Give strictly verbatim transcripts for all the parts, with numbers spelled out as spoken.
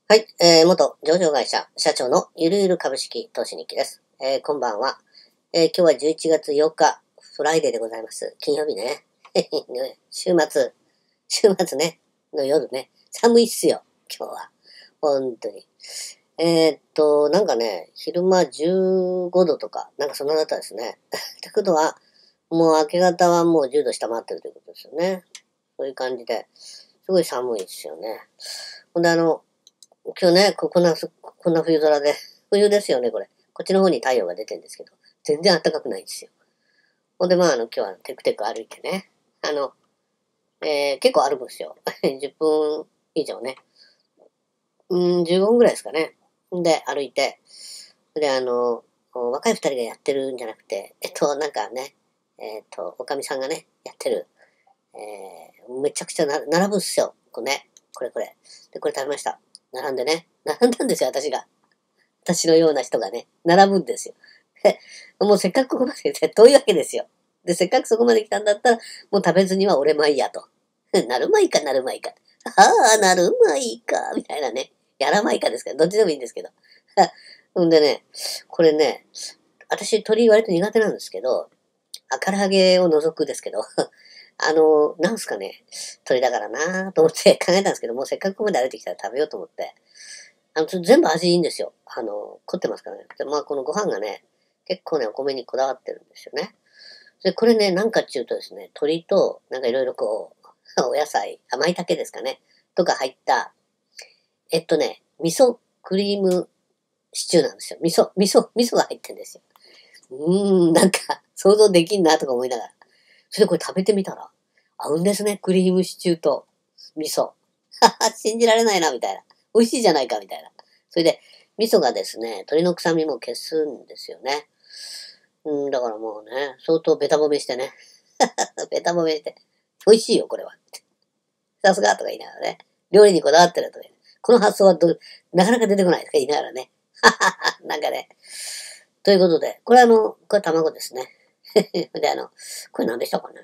はい、えー、元上場会社社長のゆるゆる株式投資日記です。えー、こんばんは。えー、今日はじゅういちがつよっか、フライデーでございます。金曜日ね。週末、週末ね、の夜ね。寒いっすよ、今日は。本当に。えー、っと、なんかね、昼間じゅうごどとか、なんかそんなだったですね。ってことは、もう明け方はもうじゅうど下回ってるということですよね。そういう感じで、すごい寒いですよね。ほんであの、今日ね、ここんな、こんな冬空で、冬ですよね、これ。こっちの方に太陽が出てるんですけど、全然暖かくないんですよ。ほんで、まあ、あの、今日はテクテク歩いてね、あの、えー、結構歩くんですよ。じゅっぷん以上ね。うん、じゅうごふんぐらいですかね。で、歩いて、で、あの、若い二人がやってるんじゃなくて、えっと、なんかね、えっと、おかみさんがね、やってる、えー、めちゃくちゃな並ぶんすよ。これね、これこれ。で、これ食べました。並んでね、並んだんですよ、私が。私のような人がね、並ぶんですよ。で、もうせっかくここまで来て遠いわけですよ。で、せっかくそこまで来たんだったら、もう食べずには俺まいやと。なるまいかなるまいか。ああ、なるまいか、みたいなね。やらまいかですから、どっちでもいいんですけど。ほんでね、これね、私鳥割と苦手なんですけど、あ、唐揚げを除くですけど、あの、なんすかね、鳥だからなぁと思って考えたんですけど、もうせっかくここまで歩いてきたら食べようと思って、あの、全部味いいんですよ。あの、凝ってますからね。で、まあ、このご飯がね、結構ね、お米にこだわってるんですよね。で、これね、なんかっていうとですね、鶏と、なんかいろいろこう、お野菜、甘い竹ですかね、とか入った、えっとね、味噌クリームシチューなんですよ。味噌、味噌、味噌が入ってるんですよ。うーん、なんか、想像できんなとか思いながら。それでこれ食べてみたら、合うんですね、クリームシチューと味噌。はは、信じられないな、みたいな。美味しいじゃないか、みたいな。それで、味噌がですね、鶏の臭みも消すんですよね。うん、だからもうね、相当ベタ褒めしてね。ベタ褒めして、美味しいよ、これは。さすがとか言いながらね。料理にこだわってるとか言う。この発想はど、なかなか出てこないとか言いながらね。なんかね。ということで、これあの、これ卵ですね。で、あの、これ何でしたかね。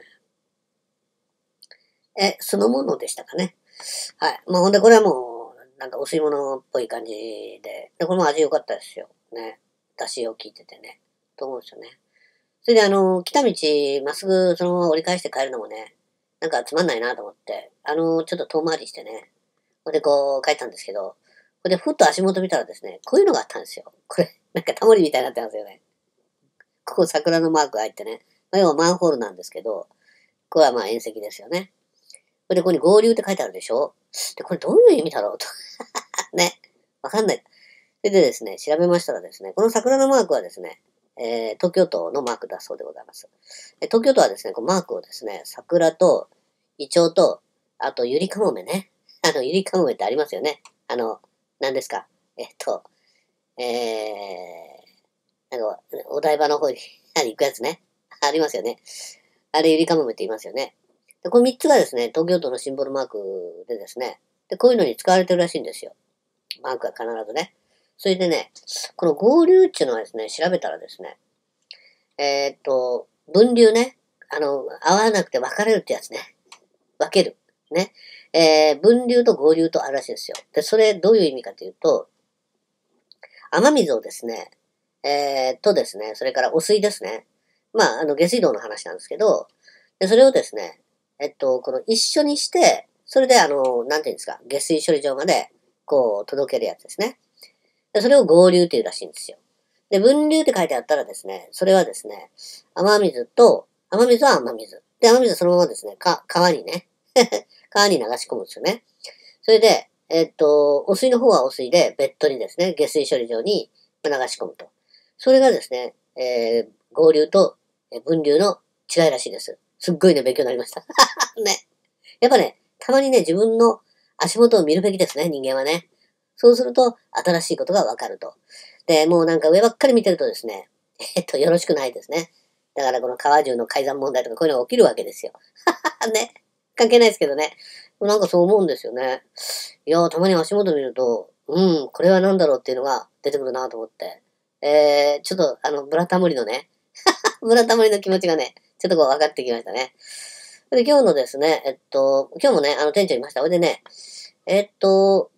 え、酢の物でしたかね。はい。まあ、ほんで、これはもう、なんかお吸い物っぽい感じで、で、これも味良かったですよ。ね。出汁を効いててね。と思うんですよね。それで、あの、来た道、まっすぐそのまま折り返して帰るのもね、なんかつまんないなと思って、あの、ちょっと遠回りしてね、ほんでこう帰ったんですけど、ほんで、ふっと足元見たらですね、こういうのがあったんですよ。これ、なんかタモリみたいになってますよね。ここ桜のマークが入ってね。まあ、要はマンホールなんですけど、これはまあ縁石ですよね。それで、ここに合流って書いてあるでしょ。で、これどういう意味だろうと。ね。わかんない。それでですね、調べましたらですね、この桜のマークはですね、えー、東京都のマークだそうでございます。東京都はですね、このマークをですね、桜と、イチョウと、あと、ゆりかもめね。あの、ゆりかもめってありますよね。あの、何ですか。えっと、えー、なんか、お台場の方に行くやつね。ありますよね。あれ、ゆりかもめって言いますよね。で、このみっつがですね、東京都のシンボルマークでですね、で、こういうのに使われてるらしいんですよ。マークが必ずね。それでね、この合流っていうのはですね、調べたらですね、えーっと、分流ね。あの、合わなくて分かれるってやつね。分ける。ね。えー、分流と合流とあるらしいんですよ。で、それどういう意味かというと、雨水をですね、えー、とですね、それから汚水ですね。まあ、あの、下水道の話なんですけど、で、それをですね、えっと、この一緒にして、それであの、なんていうんですか、下水処理場まで、こう、届けるやつですね。で、それを合流っていうらしいんですよ。で、分流って書いてあったらですね、それはですね、雨水と、雨水は雨水。で、雨水はそのままですね、か、川にね、川に流し込むんですよね。それで、えっと、汚水の方は汚水で、別途にですね、下水処理場に流し込むと。それがですね、えー、合流と分流の違いらしいです。すっごいね、勉強になりました。ね。やっぱね、たまにね、自分の足元を見るべきですね、人間はね。そうすると、新しいことがわかると。で、もうなんか上ばっかり見てるとですね、えっと、よろしくないですね。だからこの川中の改ざん問題とかこういうのが起きるわけですよ。ね。関係ないですけどね。なんかそう思うんですよね。いやー、たまに足元見ると、うん、これは何だろうっていうのが出てくるなと思って。えー、ちょっと、あの、ブラタモリのね、ブラタモリの気持ちがね、ちょっとこう分かってきましたね。で、今日のですね、えっと、今日もね、あの、店長いました。ほいでね、えっと、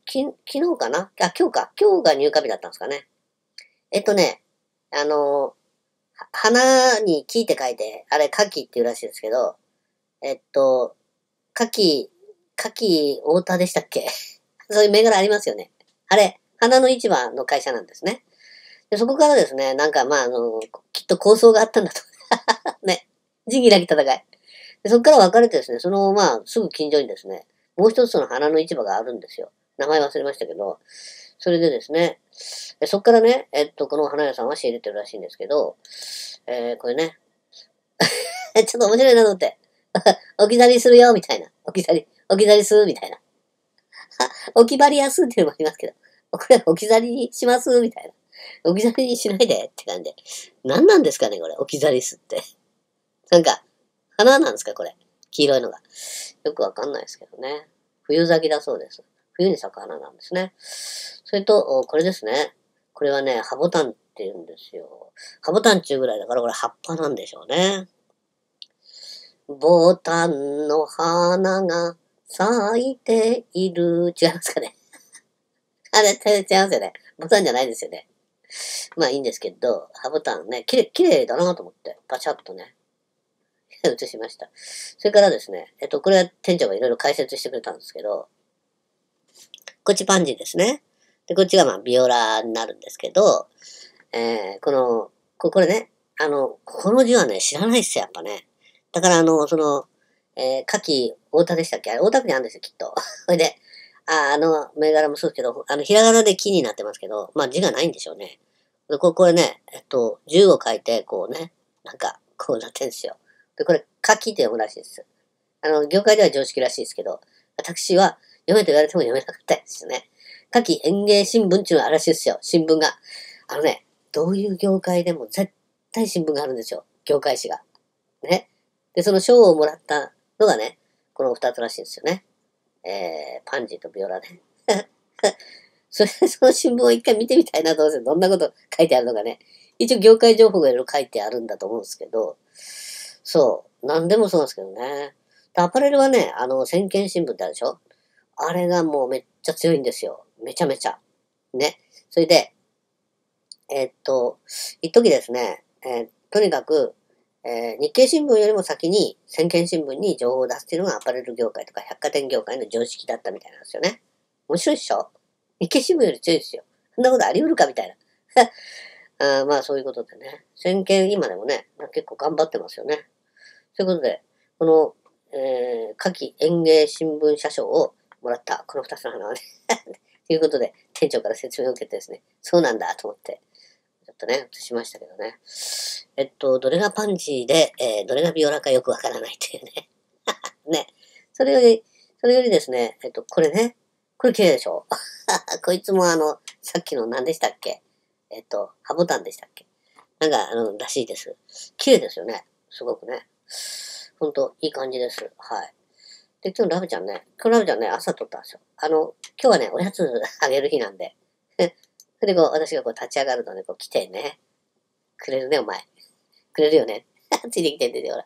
き、昨日かなあ、今日か。今日が入荷日だったんですかね。えっとね、あの、花に木って書いて、あれ、牡蠣っていうらしいですけど、えっと、牡蠣、牡蠣太田でしたっけそういう銘柄ありますよね。あれ、花の市場の会社なんですね。で、そこからですね、なんかまあ、あの、きっと構想があったんだと。ね。仁義なき戦い。で、そこから分かれてですね、そのまあ、すぐ近所にですね、もう一つの花の市場があるんですよ。名前忘れましたけど、それでですね、でそこからね、えっと、この花屋さんは仕入れてるらしいんですけど、えー、これね、ちょっと面白いなと思って。置き去りするよ、みたいな。置き去り、置き去りする、みたいな。置き張りやすっていうのもありますけど、これ置き去りにします、みたいな。置き去りにしないでって感じで。何なんですかね、これ。置き去りすって。なんか、花なんですか、これ。黄色いのが。よくわかんないですけどね。冬咲きだそうです。冬に咲く花なんですね。それと、これですね。これはね、ハボタンって言うんですよ。ハボタンっていうぐらいだから、これ葉っぱなんでしょうね。ボタンの花が咲いている。違いますかね。あれ、違いますよね。ボタンじゃないですよね。まあいいんですけど、ハボタンね、きれい、綺麗だなと思って、パチャッとね、映しました。それからですね、えっと、これは店長がいろいろ解説してくれたんですけど、こっちパンジーですね。で、こっちがまあビオラになるんですけど、えー、この、ここれね、あの、この字はね、知らないっすよ、やっぱね。だからあの、その、えー、夏季、太田でしたっけあれ、太田区にあるんですよ、きっと。それで、あ、あの、銘柄もそうですけど、あの、ひらがなで木になってますけど、まあ字がないんでしょうね。で、これ、これね、えっと、じゅうを書いて、こうね、なんか、こうなってんですよ。で、これ、柿って読むらしいです。あの、業界では常識らしいですけど、私は読めと言われても読めなかったですよね。夏季園芸新聞っていうのはあるらしいですよ、新聞が。あのね、どういう業界でも絶対新聞があるんですよ、業界誌が。ね。で、その賞をもらったのがね、この二つらしいんですよね。えー、パンジーとビオラね。それでその新聞を一回見てみたいな、どうせどんなこと書いてあるのかね。一応業界情報がいろいろ書いてあるんだと思うんですけど、そう、なんでもそうなんですけどね。アパレルはね、あの、先見新聞ってあるでしょあれがもうめっちゃ強いんですよ。めちゃめちゃ。ね。それで、えーっと、一時ですね、えーとにかく、えー日経新聞よりも先に先見新聞に情報を出すっていうのがアパレル業界とか百貨店業界の常識だったみたいなんですよね。面白いっしょ日経新聞より強いですよ。そんなことあり得るかみたいな。あーまあそういうことでね。先見今でもね、結構頑張ってますよね。ということで、この、えー、夏季園芸新聞社賞をもらったこの二つの花はね、ということで、店長から説明を受けてですね、そうなんだと思って、ちょっとね、映しましたけどね。えっと、どれがパンジーで、えー、どれがビオラかよくわからないっていうね。ね。それより、それよりですね、えっと、これね、これ綺麗でしょこいつもあの、さっきの何でしたっけえっと、ハボタンでしたっけなんか、あの、らしいです。綺麗ですよね。すごくね。ほんと、いい感じです。はい。で、今日ラブちゃんね、今日ラブちゃんね、朝撮ったんですよ。あの、今日はね、おやつあげる日なんで。それでこう、私がこう立ち上がるとね、こう来てね、くれるね、お前。くれるよね。ついてきてんで、ほら。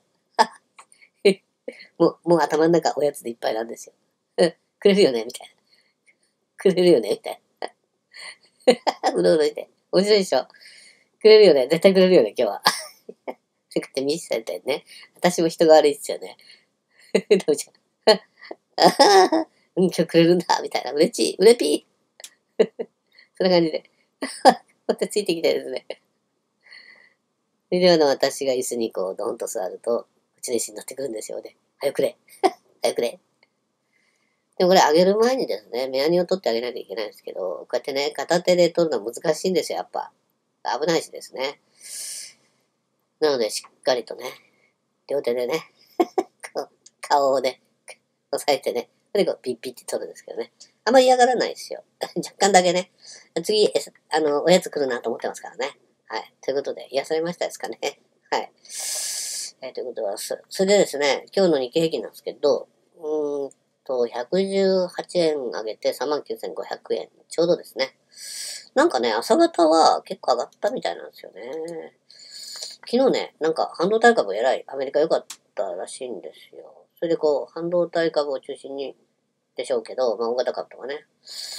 もう、もう頭の中おやつでいっぱいなんですよ。くれるよね、みたいな。くれるよね、みたいな。うろうろして。面白いでしょ。くれるよね。絶対くれるよね、今日は。そうやって見せてね。私も人が悪いですよね。ラブちゃん。あははうん、今日くれるんだ、みたいな。嬉しい、うれぴー。そんな感じで。またついてきてですね。それであの、私が椅子にこう、ドンと座ると、うちの椅子に乗ってくるんですよね。早くれ。早くれ。でもこれあげる前にですね、目やにを取ってあげなきゃいけないんですけど、こうやってね、片手で取るのは難しいんですよ、やっぱ。危ないしですね。なので、しっかりとね、両手でね、こう顔をね、押さえてね、それでこうピッピッって取るんですけどね。あんまり嫌がらないですよ。若干だけね。次、えあの、おやつ来るなと思ってますからね。はい。ということで、癒されましたですかね。はい。えーということは、そそれでですね、今日の日経平均なんですけど、うーんと、ひゃくじゅうはちえん上げてさんまんきゅうせんごひゃくえん。ちょうどですね。なんかね、朝方は結構上がったみたいなんですよね。昨日ね、なんか半導体株偉い、アメリカ良かったらしいんですよ。それでこう、半導体株を中心にでしょうけど、まあ大型株とかね。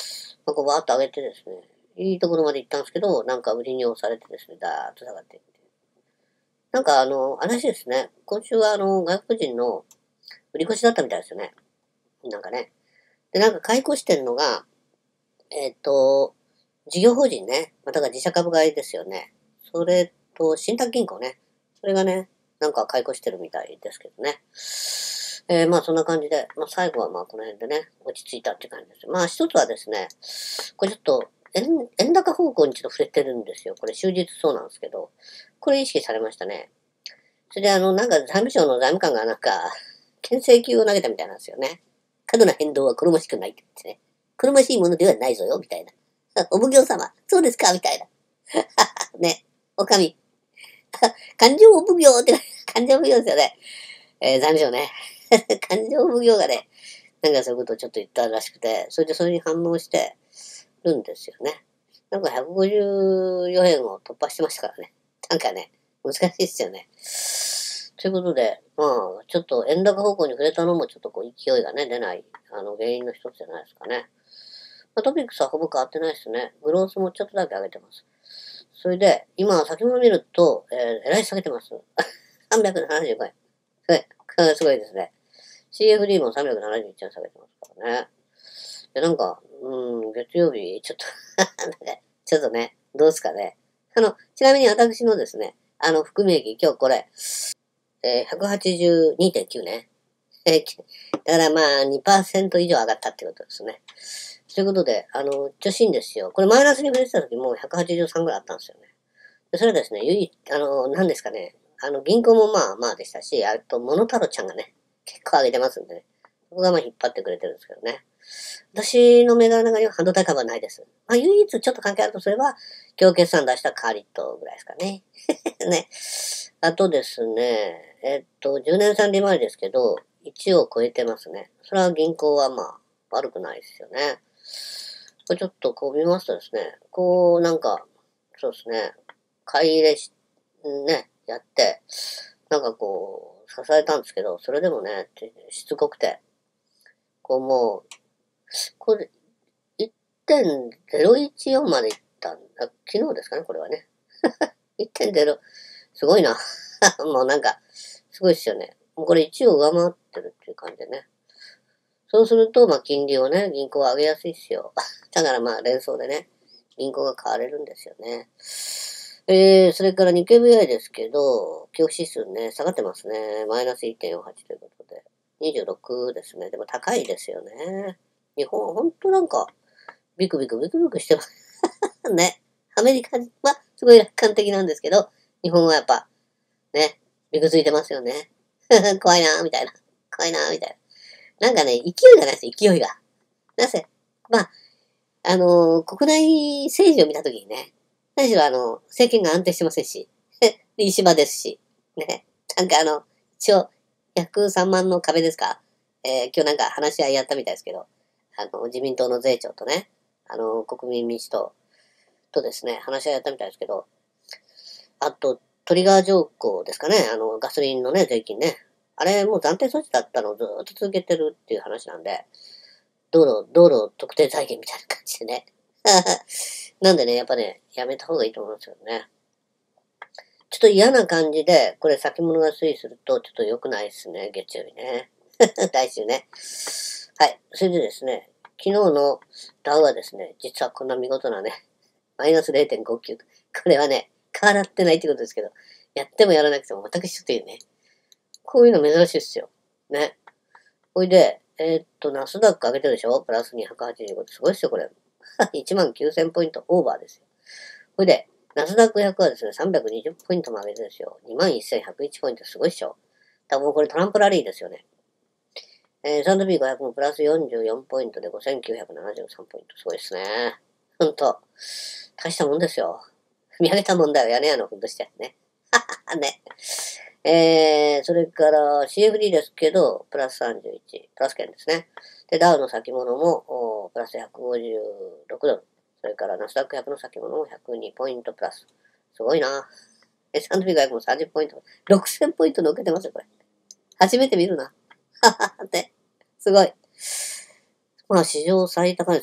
まあ、こうバーッと上げてですね、いいところまで行ったんですけど、なんか売りに押されてですね、ダーッと下がっていって。なんかあの、話ですね、今週はあの、外国人の売り越しだったみたいですよね。なんかね。で、なんか買い越してんのが、えっと、事業法人ね。またが自社株買いですよね。それと、信託銀行ね。それがね、なんか買い越してるみたいですけどね。えー、まあそんな感じで、まあ最後はまあこの辺でね、落ち着いたって感じです。まあ一つはですね、これちょっと円、円高方向にちょっと触れてるんですよ。これ終日そうなんですけど、これ意識されましたね。それであの、なんか財務省の財務官がなんか、牽制球を投げたみたいなんですよね。過度な変動は好ましくないって言ってね。好ましいものではないぞよ、みたいな。お奉行様、そうですかみたいな。ね。おかみ。勘定奉行って、勘定奉行ですよね。えー、財務省ね。勘定奉行がね、なんかそういうことをちょっと言ったらしくて、それでそれに反応してるんですよね。なんかひゃくごじゅうよえんを突破してましたからね。なんかね、難しいですよね。ということで、まあ、ちょっと円高方向に触れたのもちょっとこう勢いがね、出ない、あの、原因の一つじゃないですかね。まあ、トピックスはほぼ変わってないですね。グロースもちょっとだけ上げてます。それで、今、先物見ると、えー、えらい下げてます。さんびゃくななじゅうごえん。はい。すごいですね。シーエフディー もさんびゃくななじゅういちえん下げてますからね。で、なんか、うん、月曜日、ちょっとちょっとね、どうですかね。あの、ちなみに私のですね、あの、含み益、今日これ、えー、ひゃくはちじゅうにてんきゅうね。えー、だからまあ、にパーセント以上上がったってことですね。ということで、あの、調子いいんですよ。これマイナスに触れてた時もひゃくはちじゅうさんぐらいあったんですよね。でそれはですね、唯一、あの、何ですかね。あの、銀行もまあまあでしたし、あと、モノタロちゃんがね、結構上げてますんでね。そこがまあ引っ張ってくれてるんですけどね。私の銘柄の中には半導体株はないです。まあ唯一ちょっと関係あるとすれば、今日決算出したカーリットぐらいですかね。ね。あとですね、えっと、じゅうねんさん利回りですけど、いちを超えてますね。それは銀行はまあ、悪くないですよね。これちょっとこう見ますとですね、こうなんか、そうですね、買い入れし、ね、やって、なんかこう、支えたんですけど、それでもね、しつこくて、こうもう、これ、いってんゼロいちよん までいったんだ。昨日ですかね、これはね。いってんゼロ、すごいな。もうなんか、すごいっすよね。もうこれいちを上回ってるっていう感じでね。そうすると、まあ金利をね、銀行は上げやすいっすよ。だからまあ連想でね、銀行が買われるんですよね。えー、それから日経 ブイアイ ですけど、恐怖指数ね、下がってますね。マイナス いってんよんはち ということで。にじゅうろくですね。でも高いですよね。日本は本当なんか、ビクビクビクビクしてます。ね。アメリカはすごい楽観的なんですけど、日本はやっぱ、ね、ビクついてますよね。怖いなーみたいな。怖いなーみたいな。なんかね、勢いがないです、勢いが。なぜまあ、あのー国内政治を見たときにね、何しろあの、政権が安定してませんし、石破ですし、ね。なんかあの、一応、ひゃくさんまんの壁ですかえー、今日なんか話し合いやったみたいですけど、あの、自民党の税調とね、あの、国民民主党とですね、話し合いやったみたいですけど、あと、トリガー条項ですかね、あの、ガソリンのね、税金ね。あれ、もう暫定措置だったのをずーっと続けてるっていう話なんで、道路、道路特定財源みたいな感じでね。なんでね、やっぱね、やめた方がいいと思うんですよね。ちょっと嫌な感じで、これ先物が推移すると、ちょっと良くないですね、月曜日ね。来週ね。はい。それでですね、昨日のダウはですね、実はこんな見事なね、マイナス れいてんごきゅう。これはね、変わってないってことですけど、やってもやらなくても全く一緒というね。こういうの珍しいっすよ。ね。ほいで、えーっと、ナスダック上げてるでしょプラスにひゃくはちじゅうごってすごいっすよ、これ。いちまんきゅうせんポイントオーバーですよ。ほいで、ナスダックひゃくはですね、さんびゃくにじゅうポイントも上げてるんですよ。にまんせんひゃくいちポイントすごいっしょ。多分これトランプラリーですよね。えー、エスアンドピーごひゃく もプラスよんじゅうよんポイントでごせんきゅうひゃくななじゅうさんポイント。すごいっすね。ほんと。大したもんですよ。見上げたもんだよ。屋根屋のふんとしてね。はははね。えー、それから シーエフディー ですけど、プラスさんじゅういち、プラス圏ですね。で、ダウの先物も、プラスひゃくごじゅうろくドル。それからナスダックひゃくの先物もひゃくにポイントプラス。すごいな。エスアンドピーごひゃくもさんじゅうポイント。ろくせんポイント乗っけてますよ、これ。初めて見るな。ははは、ね。すごい。まあ、史上最高ですよね。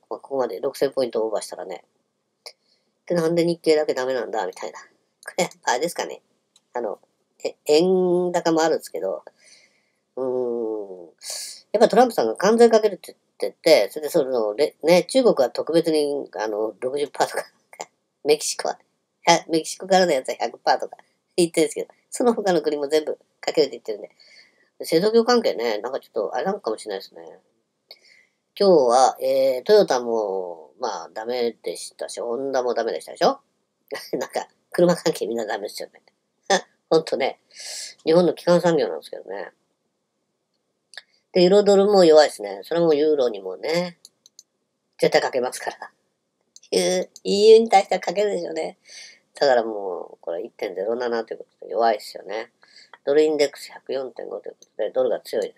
ここまでろくせんポイントオーバーしたらね。で、なんで日経だけダメなんだみたいな。これ、あれですかね。あの、え、円高もあるんですけど、うーん。やっぱトランプさんが関税かけるって言ってて、それでその、ね、中国は特別に、あの、ろくじゅっパーセントとか、メキシコは、メキシコからのやつは ひゃくパーセントとか言ってるんですけど、その他の国も全部かけるって言ってるんで、製造業関係ね、なんかちょっと、あれなのかもしれないですね。今日は、えー、トヨタも、まあ、ダメでしたし、ホンダもダメでしたでしょなんか、車関係みんなダメですよね。ほんとね、日本の基幹産業なんですけどね。で、ユーロドルも弱いですね。それもユーロにもね、絶対かけますから。イーユー に対してはかけるでしょうね。だからもう、これ いってんゼロなな ということで弱いですよね。ドルインデックス ひゃくよんてんご ということで、ドルが強いです。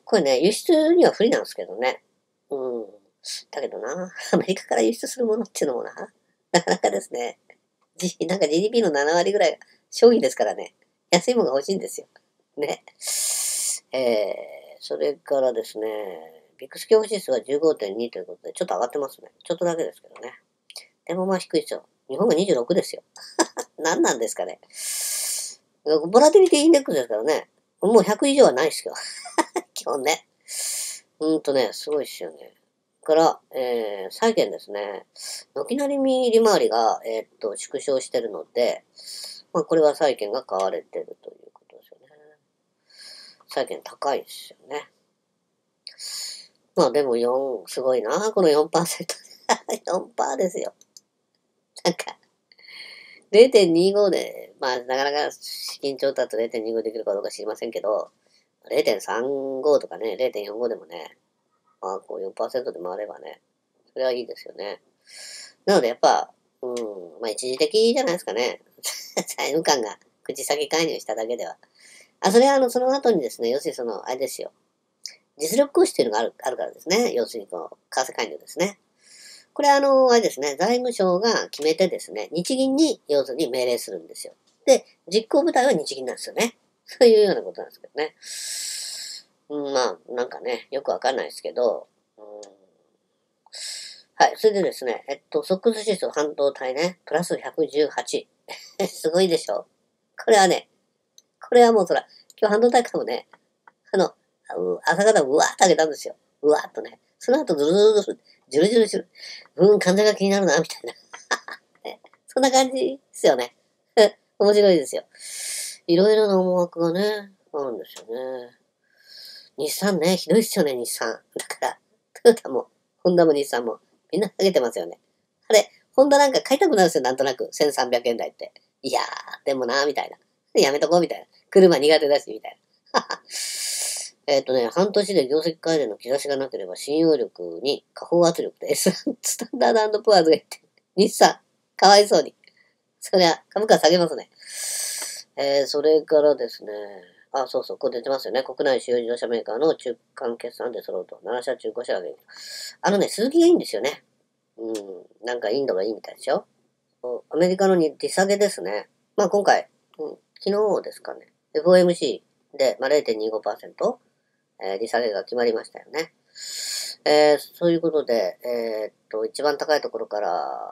これね、輸出には不利なんですけどね。うん。だけどな、アメリカから輸出するものっていうのもな、なかなかですね、G、なんか ジーディーピー のななわりぐらいが商品ですからね、安いものが欲しいんですよ。ね。えー、それからですね、ビックス恐怖指数は じゅうごてんに ということで、ちょっと上がってますね。ちょっとだけですけどね。でもまあ低いですよ。日本がにじゅうろくですよ。何なんですかね。ボラティリティインデックスですからね。もうひゃく以上はないですよ。基本ね。ほんとね、すごいっすよね。から、えー、債券ですね。軒なり見利回りが、えー、っと、縮小してるので、まあ、これは債券が買われてるということですよね。債券高いですよね。まあでもよん、すごいな、この よんパーセント。よんパーセント ですよ。なんか、れいてんにご で、まあなかなか資金調達 れいてんにご できるかどうか知りませんけど、れいてんさんご とかね、れいてんよんご でもね、まあこう よんパーセント で回ればね、それはいいですよね。なのでやっぱ、うん、まあ一時的じゃないですかね。債務官が口先介入しただけでは。あ、それはあの、その後にですね、要するにその、あれですよ。実力行使っていうのがある、あるからですね。要するにこう、為替介入ですね。これはあの、あれですね、財務省が決めてですね、日銀に要するに命令するんですよ。で、実行部隊は日銀なんですよね。そういうようなことなんですけどね。うん、まあ、なんかね、よくわかんないですけど、うん、はい。それでですね、えっと、ソックス指数半導体ね、プラスひゃくじゅうはち。すごいでしょ。これはね、これはもうそら、今日半導体株ね、あの、朝方うわーっと上げたんですよ。うわーっとね。その後ずるずるずる、じゅるじゅるじゅる。うん、患者が気になるな、みたいな。ね、そんな感じですよね。面白いですよ。いろいろな思惑がね、あるんですよね。日産ね、ひどいっすよね、日産。だから、トヨタも、ホンダも日産も、みんな下げてますよね。あれ、ホンダなんか買いたくなるんですよ、なんとなく。せんさんびゃくえん台って。いやー、でもなー、みたいな。やめとこう、みたいな。車苦手だし、みたいな。えっとね、半年で業績改善の兆しがなければ、信用力に下方圧力で S、スタンダードプアーズが言って、日産、かわいそうに。そりゃ、株価下げますね。えー、それからですね、あ、そうそう、ここ出てますよね。国内主要自動車メーカーの中間決算で揃うと。なな社中ご社が元気。あのね、鈴木がいいんですよね。うん、なんかインドがいいみたいでしょ。アメリカのに利下げですね。まあ今回、うん、昨日ですかね。エフオーエムシー で、まあ、れいてんにごパーセント、えー、利下げが決まりましたよね。えー、そういうことで、えー、っと、一番高いところから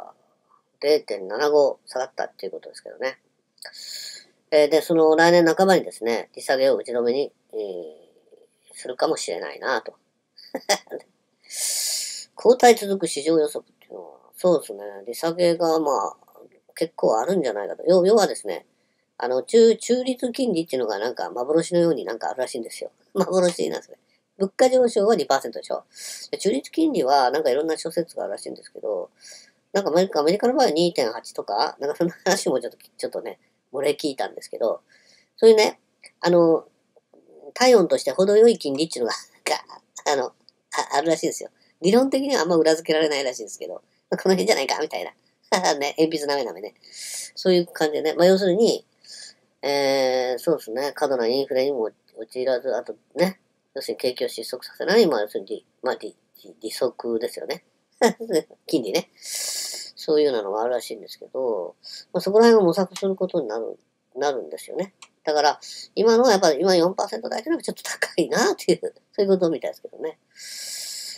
れいてんななご 下がったっていうことですけどね。えー、で、その来年半ばにですね、利下げを打ち止めに、えー、するかもしれないなと。後退続く市場予測っていうのは、そうですね、利下げがまあ、結構あるんじゃないかと。要要はですね、あの、中、中立金利っていうのがなんか幻のようになんかあるらしいんですよ。幻なんですね。物価上昇は にパーセント でしょ。で中立金利はなんかいろんな諸説があるらしいんですけど、なんかアメリカ、アメリカの場合は にてんはち とか、なんかそんな話もちょっと、ちょっとね、漏れ聞いたんですけど、そういうね、あの、体温として程よい金利っていうのが、あの、ああるらしいんですよ。理論的にはあんま裏付けられないらしいんですけど、この辺じゃないかみたいな。ね、鉛筆なめなめね。そういう感じでね。まあ、要するに、えー、そうですね、過度なインフレにも陥らず、あとね、要するに景気を失速させない、まあ、要するに、まあ、利、利息ですよね。金利ね。そういうようなのがあるらしいんですけど、まあ、そこら辺を模索することになる、なるんですよね。だから、今のはやっぱり今 よんパーセント 台というのはちょっと高いなっていう、そういうことみたいですけどね。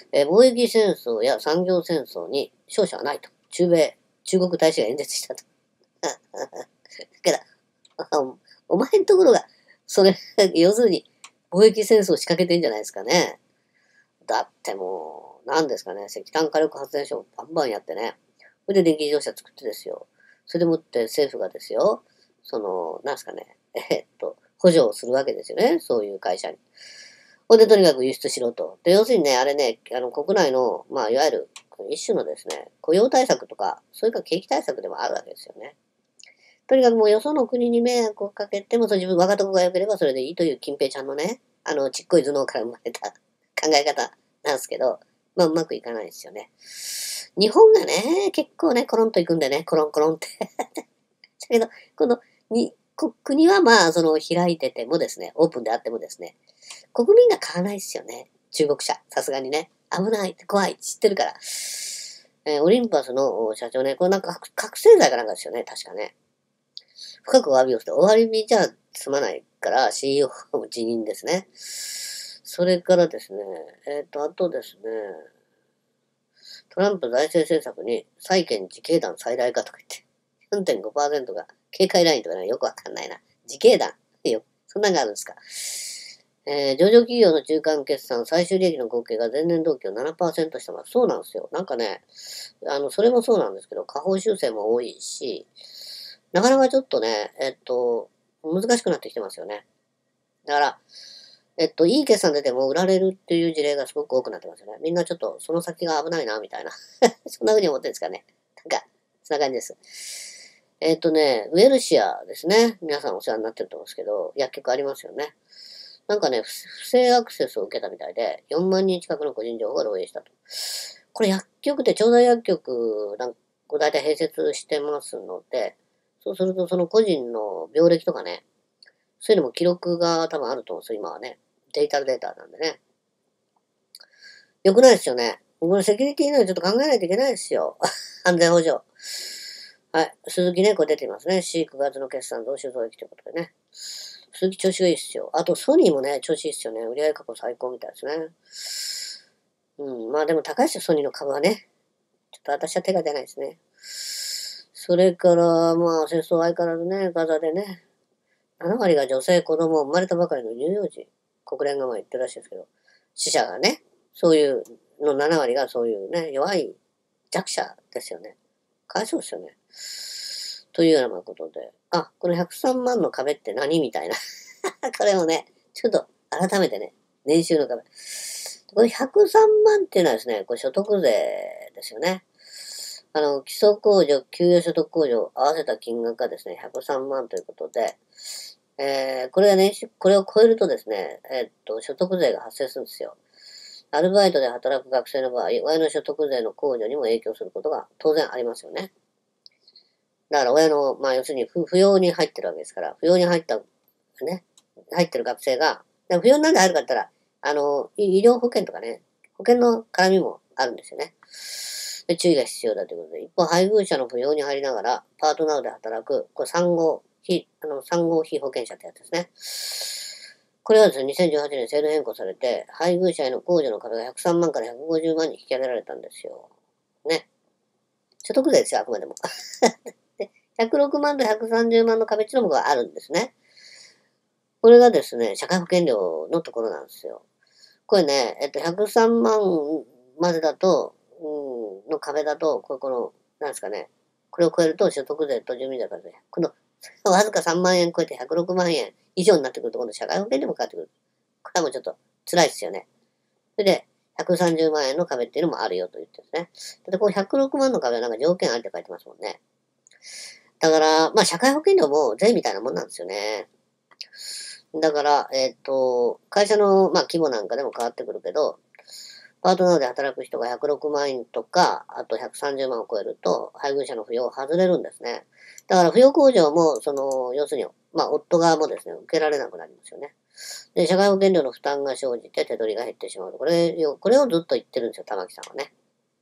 えー貿易戦争や産業戦争に勝者はないと。中米、中国大使が演説したと。だけど、お前んところが、それ、要するに、貿易戦争を仕掛けてんじゃないですかね。だってもう、何ですかね、石炭火力発電所をバンバンやってね。それで電気自動車作ってですよ。それでもって政府がですよ、その、なんですかね、えっと、補助をするわけですよね、そういう会社に。ほんで、とにかく輸出しろと。で、要するにね、あれね、あの、国内の、まあ、いわゆる、一種のですね、雇用対策とか、それから景気対策でもあるわけですよね。とにかくもうよその国に迷惑をかけても、そ自分、我がとこが良ければそれでいいという金平ちゃんのね、あの、ちっこい頭脳から生まれた考え方なんですけど、まあ、うまくいかないですよね。日本がね、結構ね、コロンといくんでね、コロンコロンって。だけど、この、に、国はまあ、その、開いててもですね、オープンであってもですね、国民が買わないですよね。中国車。さすがにね。危ないって怖いって知ってるから。えーオリンパスの社長ね、これなんか覚覚醒剤かなんかですよね、確かね。深くお詫びをして、お詫びじゃ済まないから シーイーオー も辞任ですね。それからですね、えっ、と、あとですね、トランプ財政政策に債券自警団最大化とか言って、よんてんごパーセント が警戒ラインとかね、よくわかんないな。自警団。よ、そんなのがあるんですか。えー上場企業の中間決算、最終利益の合計が前年同期をななパーセント下回る。そうなんですよ。なんかね、あの、それもそうなんですけど、下方修正も多いし、なかなかちょっとね、えっと、難しくなってきてますよね。だから、えっと、いい決算出ても売られるっていう事例がすごく多くなってますよね。みんなちょっとその先が危ないな、みたいな。そんな風に思ってるんですかね。なんか、そんな感じです。えっとね、ウェルシアですね。皆さんお世話になってると思うんですけど、薬局ありますよね。なんかね、不不正アクセスを受けたみたいで、よんまん人近くの個人情報が漏洩したと。これ薬局って調剤薬局なんか大体併設してますので、そうするとその個人の病歴とかね、そういうのも記録が多分あると思うんですよ、今はね。データデータなんでね。よくないですよね。これセキュリティのちょっと考えないといけないですよ。安全保障。はい。鈴木ね、これ出てますね。シーくがつの決算、増収増益ということでね。鈴木調子がいいっすよ。あと、ソニーもね、調子いいっすよね。売上過去最高みたいですね。うん。まあでも高いですよ、ソニーの株はね。ちょっと私は手が出ないですね。それから、まあ、戦争相変わらずね、ガザでね、なな割が女性、子供、生まれたばかりの乳幼児。国連がまあ言ってるらしいですけど、死者がね、そういうのなな割がそういうね、弱い弱者ですよね。かわいそうですよね。というようなことで、あ、このひゃくさんまんの壁って何みたいな。これもね、ちょっと改めてね、年収の壁。これひゃくさんまんっていうのはですね、これ所得税ですよね。あの、基礎控除、給与所得控除合わせた金額がですね、ひゃくさんまんということで、えー、これが年収、これを超えるとですね、えーっと、所得税が発生するんですよ。アルバイトで働く学生の場合、親の所得税の控除にも影響することが当然ありますよね。だから親の、まあ要するに不要に入ってるわけですから、不要に入った、ね、入ってる学生が、でも不要になんで入るかって言ったら、あの、医療保険とかね、保険の絡みもあるんですよね。で注意が必要だということで、一方、配偶者の扶養に入りながら、パートナーで働く、これ産後、非、あの、産後非保険者ってやつですね。これはですね、にせんじゅうはちねん制度変更されて、配偶者への控除の壁がひゃくさんまんからひゃくごじゅうまんに引き上げられたんですよ。ね。所得税ですよ、あくまでも。で、ひゃくろくまんとひゃくさんじゅうまんの壁っていうのがあるんですね。これがですね、社会保険料のところなんですよ。これね、えっと、ひゃくさんまんまでだと、うん、の壁だと、これ、この、なんですかね、これを超えると所得税と住民税からね、この、わずかさんまん円超えてひゃくろくまん円以上になってくると、今度社会保険料もかかってくる。これはもうちょっと辛いですよね。それで、ひゃくさんじゅうまん円の壁っていうのもあるよと言ってですね。で、このひゃくろくまんの壁はなんか条件ありって書いてますもんね。だから、まあ、社会保険料も税みたいなもんなんですよね。だから、えっと、会社の、まあ、規模なんかでも変わってくるけど、パートナーで働く人がひゃくろくまん円とか、あとひゃくさんじゅうまんを超えると、配偶者の扶養を外れるんですね。だから、扶養控除も、その、要するに、まあ、夫側もですね、受けられなくなりますよね。で、社会保険料の負担が生じて手取りが減ってしまう。これを、これをずっと言ってるんですよ、玉木さんはね。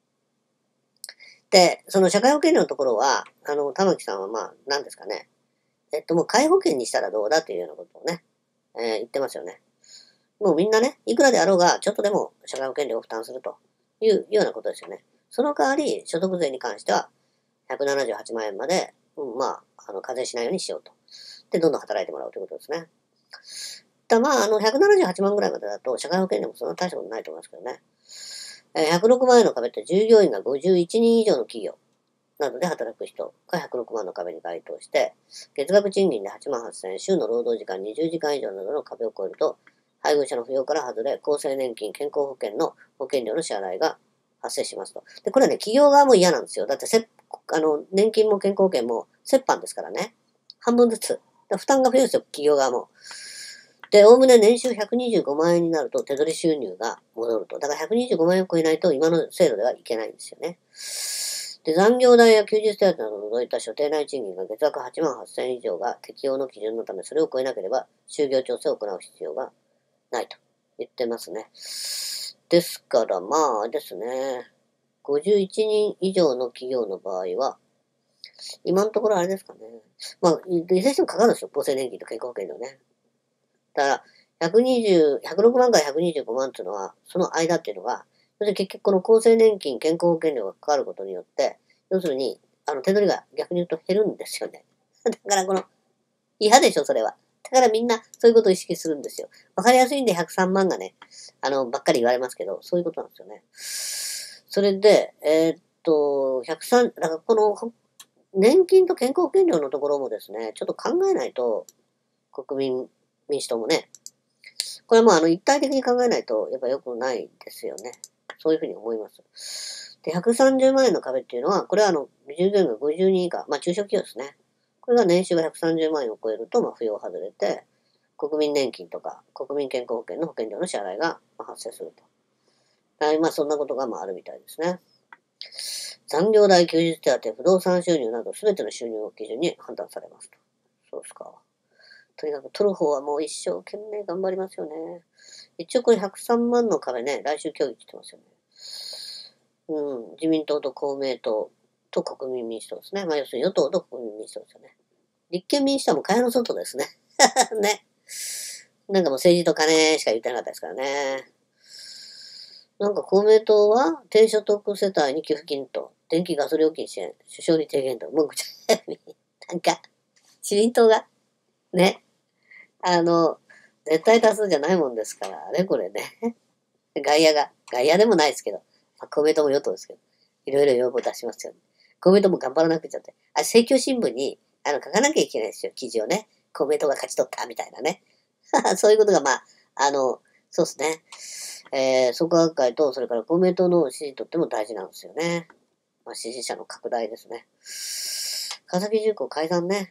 で、その社会保険料のところは、あの、玉木さんはまあ、何ですかね。えっと、もう皆保険にしたらどうだというようなことをね、えー言ってますよね。もうみんなね、いくらであろうが、ちょっとでも社会保険料を負担すると。 いうようなことですよね。その代わり、所得税に関しては、ひゃくななじゅうはちまんえんまで、うん、まあ、あの、課税しないようにしようと。で、どんどん働いてもらうということですね。だまあ、あの、ひゃくななじゅうはちまんぐらいまでだと、社会保険料もそんな大したことないと思いますけどね。えー、ひゃくろくまん円の壁って従業員がごじゅういちにん以上の企業などで働く人がひゃくろくまんの壁に該当して、月額賃金ではちまんはっせんえん、週の労働時間にじゅうじかん以上などの壁を超えると、配偶者の扶養から外れ、厚生年金、健康保険の保険料の支払いが発生しますと。で、これはね、企業側も嫌なんですよ。だってせ、あの、年金も健康保険も折半ですからね。半分ずつ。負担が増えるんですよ、企業側も。で、おおむね年収ひゃくにじゅうごまん円になると手取り収入が戻ると。だからひゃくにじゅうごまん円を超えないと今の制度ではいけないんですよね。で、残業代や休日手当などを除いた所定内賃金が月額はちまんはっせんえん以上が適用の基準のため、それを超えなければ就業調整を行う必要がないと言ってますね。ですから、まあですね、ごじゅういちにん以上の企業の場合は、今のところあれですかね。まあ、いずれにしてもかかるんですよ。厚生年金と健康保険料ね。だから、ひゃくにじゅう、ひゃくろくまんからひゃくにじゅうごまんっていうのは、その間っていうのが、要するに結局この厚生年金、健康保険料がかかることによって、要するに、あの、手取りが逆に言うと減るんですよね。だからこの、嫌でしょ、それは。だからみんなそういうことを意識するんですよ。わかりやすいんでひゃくさんまんがね、あの、ばっかり言われますけど、そういうことなんですよね。それで、えーっと、ひゃくさん、だからこの、年金と健康保険料のところもですね、ちょっと考えないと、国民民主党もね、これはもうあの一体的に考えないと、やっぱ良くないですよね。そういうふうに思います。で、ひゃくさんじゅうまん円の壁っていうのは、これはあの、従業員がごじゅうにん以下、まあ中小企業ですね。これが年収がひゃくさんじゅうまん円を超えると、まあ扶養外れて、国民年金とか国民健康保険の保険料の支払いが発生すると。はい、まあそんなことがまああるみたいですね。残業代、休日手当、不動産収入など全ての収入を基準に判断されますと。そうですか。とにかく取る方はもう一生懸命頑張りますよね。一応これひゃくさんまんの壁ね、来週協議してますよね。うん、自民党と公明党と国民民主党ですね。まあ要するに与党と国民民主党ですよね。立憲民主党も蚊帳の外ですね。ね。なんかもう政治と金しか言ってなかったですからね。なんか公明党は低所得世帯に給付金と電気ガス料金支援、首相に提言と、もうぐちゃなんか、自民党が、ね。あの、絶対多数じゃないもんですからね、これね。外野が、外野でもないですけど、まあ、公明党も与党ですけど、いろいろ要望出しますよね。公明党も頑張らなくちゃって。あ、政教新聞に、あの、書かなきゃいけないですよ、記事をね。公明党が勝ち取った、みたいなね。そういうことが、まあ、あの、そうですね。えー、創価学会と、それから公明党の支持にとっても大事なんですよね。まあ、支持者の拡大ですね。川崎重工改ざんね。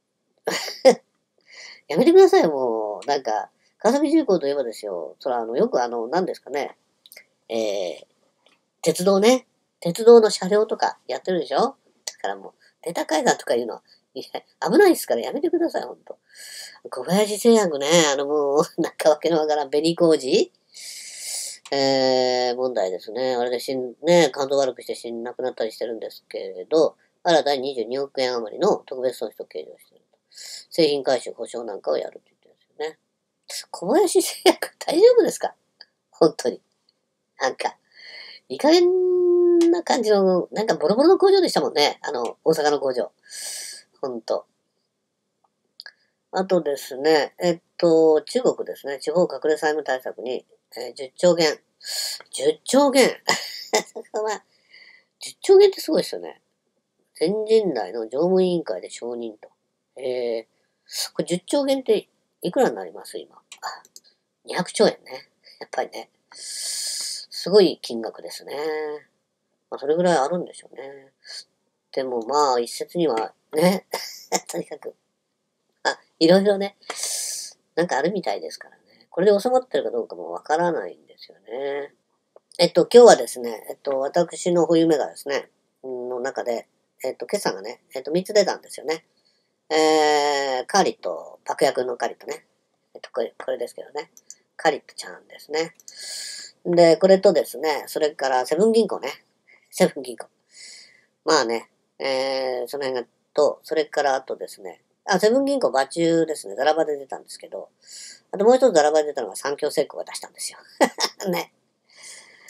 やめてくださいよ、もう。なんか、川崎重工といえばですよ。そら、あの、よくあの、何ですかね。えー、鉄道ね。鉄道の車両とかやってるでしょ。だからもう、データ改ざんとかいうのは、いや、危ないですからやめてください、ほんと。小林製薬ね、あのもう、なんかわけのわからん、紅麹えー、問題ですね。あれで死ん、ね、肝臓悪くして死んなくなったりしてるんですけれど、新たににじゅうにおくえん余りの特別損失を計上していると。製品回収保証なんかをやるって言ってるんですよね。小林製薬大丈夫ですか本当に。なんか、いい加減な感じの、なんかボロボロの工場でしたもんね。あの、大阪の工場。ほんと。あとですね、えっと、中国ですね。地方隠れ債務対策に、えー、じゅっちょうげん。じゅっちょうげんまあ、じゅっちょうげんってすごいですよね。全人代の常務委員会で承認と。えー、これじゅっちょうげんっていくらになります今。にひゃくちょうえんね。やっぱりね。すごい金額ですね。まあ、それぐらいあるんでしょうね。でもまあ、一説にはね、とにかく、あ、いろいろね、なんかあるみたいですからね。これで収まってるかどうかもわからないんですよね。えっと、今日はですね、えっと、私の冬目がですね、の中で、えっと、今朝がね、えっと、みっつ出たんですよね。えー、カーリット、爆薬のカーリットね。えっと、これ、これですけどね。カーリットちゃんですね。で、これとですね、それからセブン銀行ね。セブン銀行。まあね、えー、その辺が、と、それからあとですね、あ、セブン銀行場中ですね、ザラバで出たんですけど、あともう一つザラバで出たのが三共成功が出したんですよ。ね。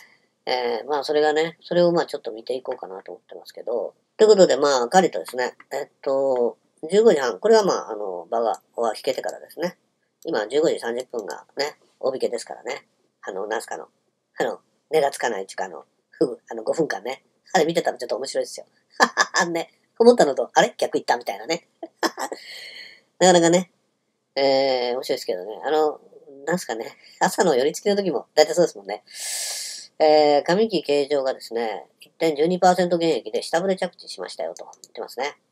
えー、まあそれがね、それをまあちょっと見ていこうかなと思ってますけど。ということでまあ、カリとですね、えっと、じゅうごじはん、これはまあ、あの、場が、は引けてからですね。今、じゅうごじさんじゅっぷんがね、大引けですからね。あの、なんすかの、あの、値がつかない時間の、ふあの、ごふんかんね。あれ見てたらちょっと面白いですよ。ははは、ね。思ったのと、あれ逆行ったみたいなね。なかなかね、えー、面白いですけどね。あの、なんすかね、朝の寄り付きの時も、だいたいそうですもんね。えー、上期形状がですね、一点じゅうにパーセント 減益で下振れ着地しましたよと言ってますね。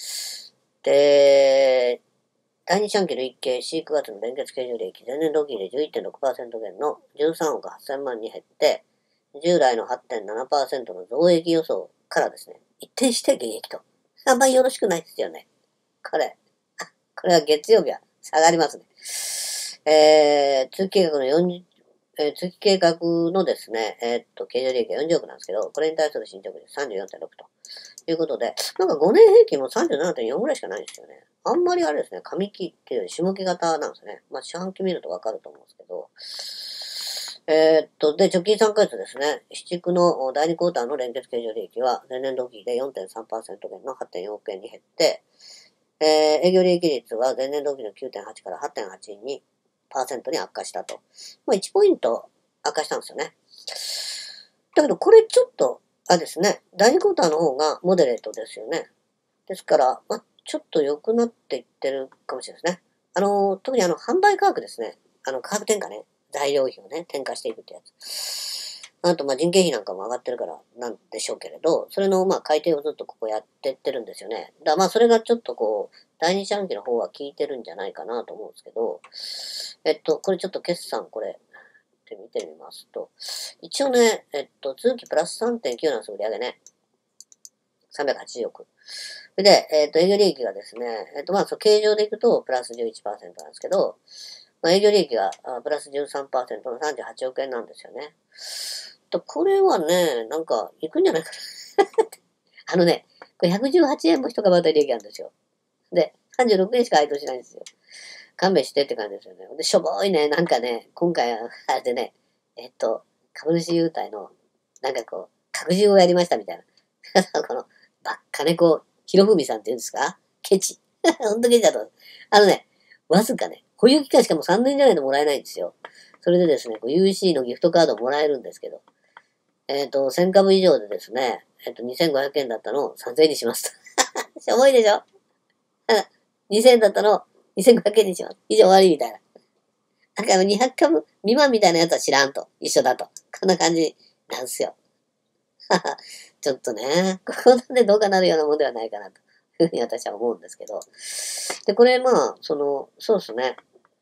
で、第二四半期の一計、しくがつの連結経常利益、前年同期で じゅういってんろくパーセント 減のじゅうさんおくはっせんまんに減って、従来の はちてんななパーセント の増益予想からですね、一転して減益と。あんまりよろしくないですよね。これ。これは月曜日は下がりますね。えー、通期計画のよんじゅう、えー、通期計画のですね、えー、っと、経常利益がよんじゅうおくなんですけど、これに対する進捗率 さんじゅうよんてんろく ということで、なんかごねん平均も さんじゅうななてんよん ぐらいしかないんですよね。あんまりあれですね、上期っていうより下期型なんですね。まあ、四半期見るとわかると思うんですけど、えー、っと、で、直近さんかげつですね、四畜のだいにクォーターの連結経常利益は、前年同期で よんてんさんパーセント 減のはちてんよんおく円に減って、えー、営業利益率は前年同期の きゅうてんはち から はちてんはちにパーセント に悪化したと。まあ、いちポイント悪化したんですよね。だけど、これちょっと、あれですね、だいにクォーターの方がモデレートですよね。ですから、まあ、ちょっと良くなっていってるかもしれないですね。あの、特にあの、販売価格ですね。あの、価格転嫁ね。材料費をね、転嫁していくってやつ。あと、まあ、人件費なんかも上がってるからなんでしょうけれど、それの、まあ、改定をずっとここやってってるんですよね。だからまあ、それがちょっとこう、第二四半期の方は効いてるんじゃないかなと思うんですけど、えっと、これちょっと決算これ、って見てみますと、一応ね、えっと、通期プラス さんてんきゅう なんです売り上げね。さんびゃくはちじゅうおく。で、えっと、営業利益がですね、えっと、まあ、そう、経常でいくとプラス じゅういちパーセント なんですけど、まあ、営業利益があプラス じゅうさんパーセント のさんじゅうはちおく円なんですよね。と、これはね、なんか、いくんじゃないかな。あのね、これひゃくじゅうはちえんも一株当たり利益あるんですよ。で、さんじゅうろくえんしか配当しないんですよ。勘弁してって感じですよね。で、しょぼいね、なんかね、今回、あれでね、えっと、株主優待の、なんかこう、拡充をやりましたみたいな。この、ばっかね、こう、ひろふみさんって言うんですかケチ。ほんとケチだと。あのね、わずかね、保有期間しかもさんねんじゃないともらえないんですよ。それでですね、ユーシー のギフトカードもらえるんですけど、えっ、と、せん株以上でですね、えっ、と、にせんごひゃくえんだったのをさんぜんえんにしますと。しょぼいでしょにせんえんだったのをにせんごひゃくえんにします。以上終わりみたいな。なんかにひゃく株未満みたいなやつは知らんと。一緒だと。こんな感じなんですよ。ちょっとね、ここなんでどうかなるようなもんではないかなというふうに私は思うんですけど。で、これまあ、その、そうですね。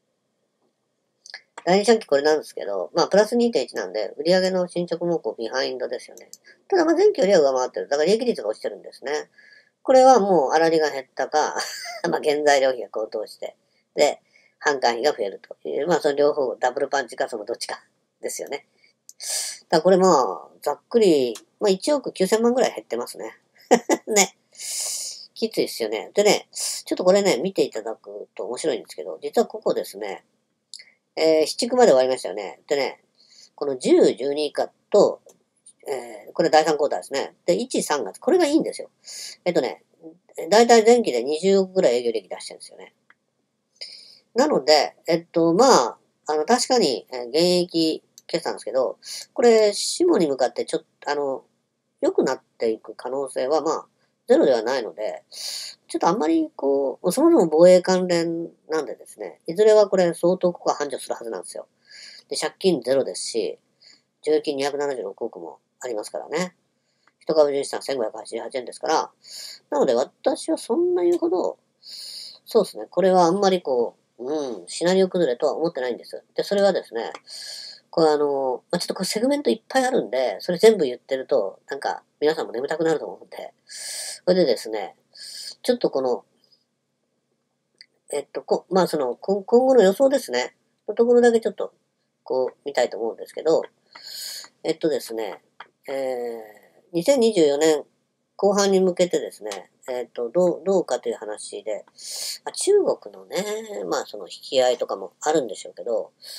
第二四半期これなんですけど、まあ、プラス にてんいち なんで、売上の進捗もこうビハインドですよね。ただまあ、前期よりは上回ってる。だから利益率が落ちてるんですね。これはもう、粗利が減ったか、まあ、原材料費が高騰して、で、販管費が増えるという、まあ、その両方、ダブルパンチか、そのどっちかですよね。だからこれまあ、ざっくり、まあ、いちおくきゅうせんまんぐらい減ってますね。ね。きついですよね。でね、ちょっとこれね、見ていただくと面白いんですけど、実はここですね、えー、しちくまで終わりましたよね。でね、このじゅう、じゅうに以下と、えー、これだいさんクォーターですね。で、いち、さんがつ。これがいいんですよ。えっとね、だいたい前期でにじゅうおくぐらい営業利益出してるんですよね。なので、えっと、まあ、あの、確かに、えー現役決算ですけど、これ、下に向かってちょっと、あの、良くなっていく可能性は、まあ、ゼロではないので、ちょっとあんまり、こう、そもそも防衛関連なんでですね、いずれはこれ相当ここは繁盛するはずなんですよ。で、借金ゼロですし、純金にひゃくななじゅうろくおくもありますからね。一株純資産せんごひゃくはちじゅうはちえんですから、なので私はそんなにほど、そうですね、これはあんまりこう、うん、シナリオ崩れとは思ってないんです。で、それはですね、これあの、まあ、ちょっとこれセグメントいっぱいあるんで、それ全部言ってると、なんか皆さんも眠たくなると思うんで、それでですね、ちょっとこの、えっと、こ、まあその、今今後の予想ですね、のところだけちょっと、こう、見たいと思うんですけど、えっとですね、えー、にせんにじゅうよねん後半に向けてですね、えっと、どう、どうかという話で、まあ、中国のね、まあその引き合いとかもあるんでしょうけど、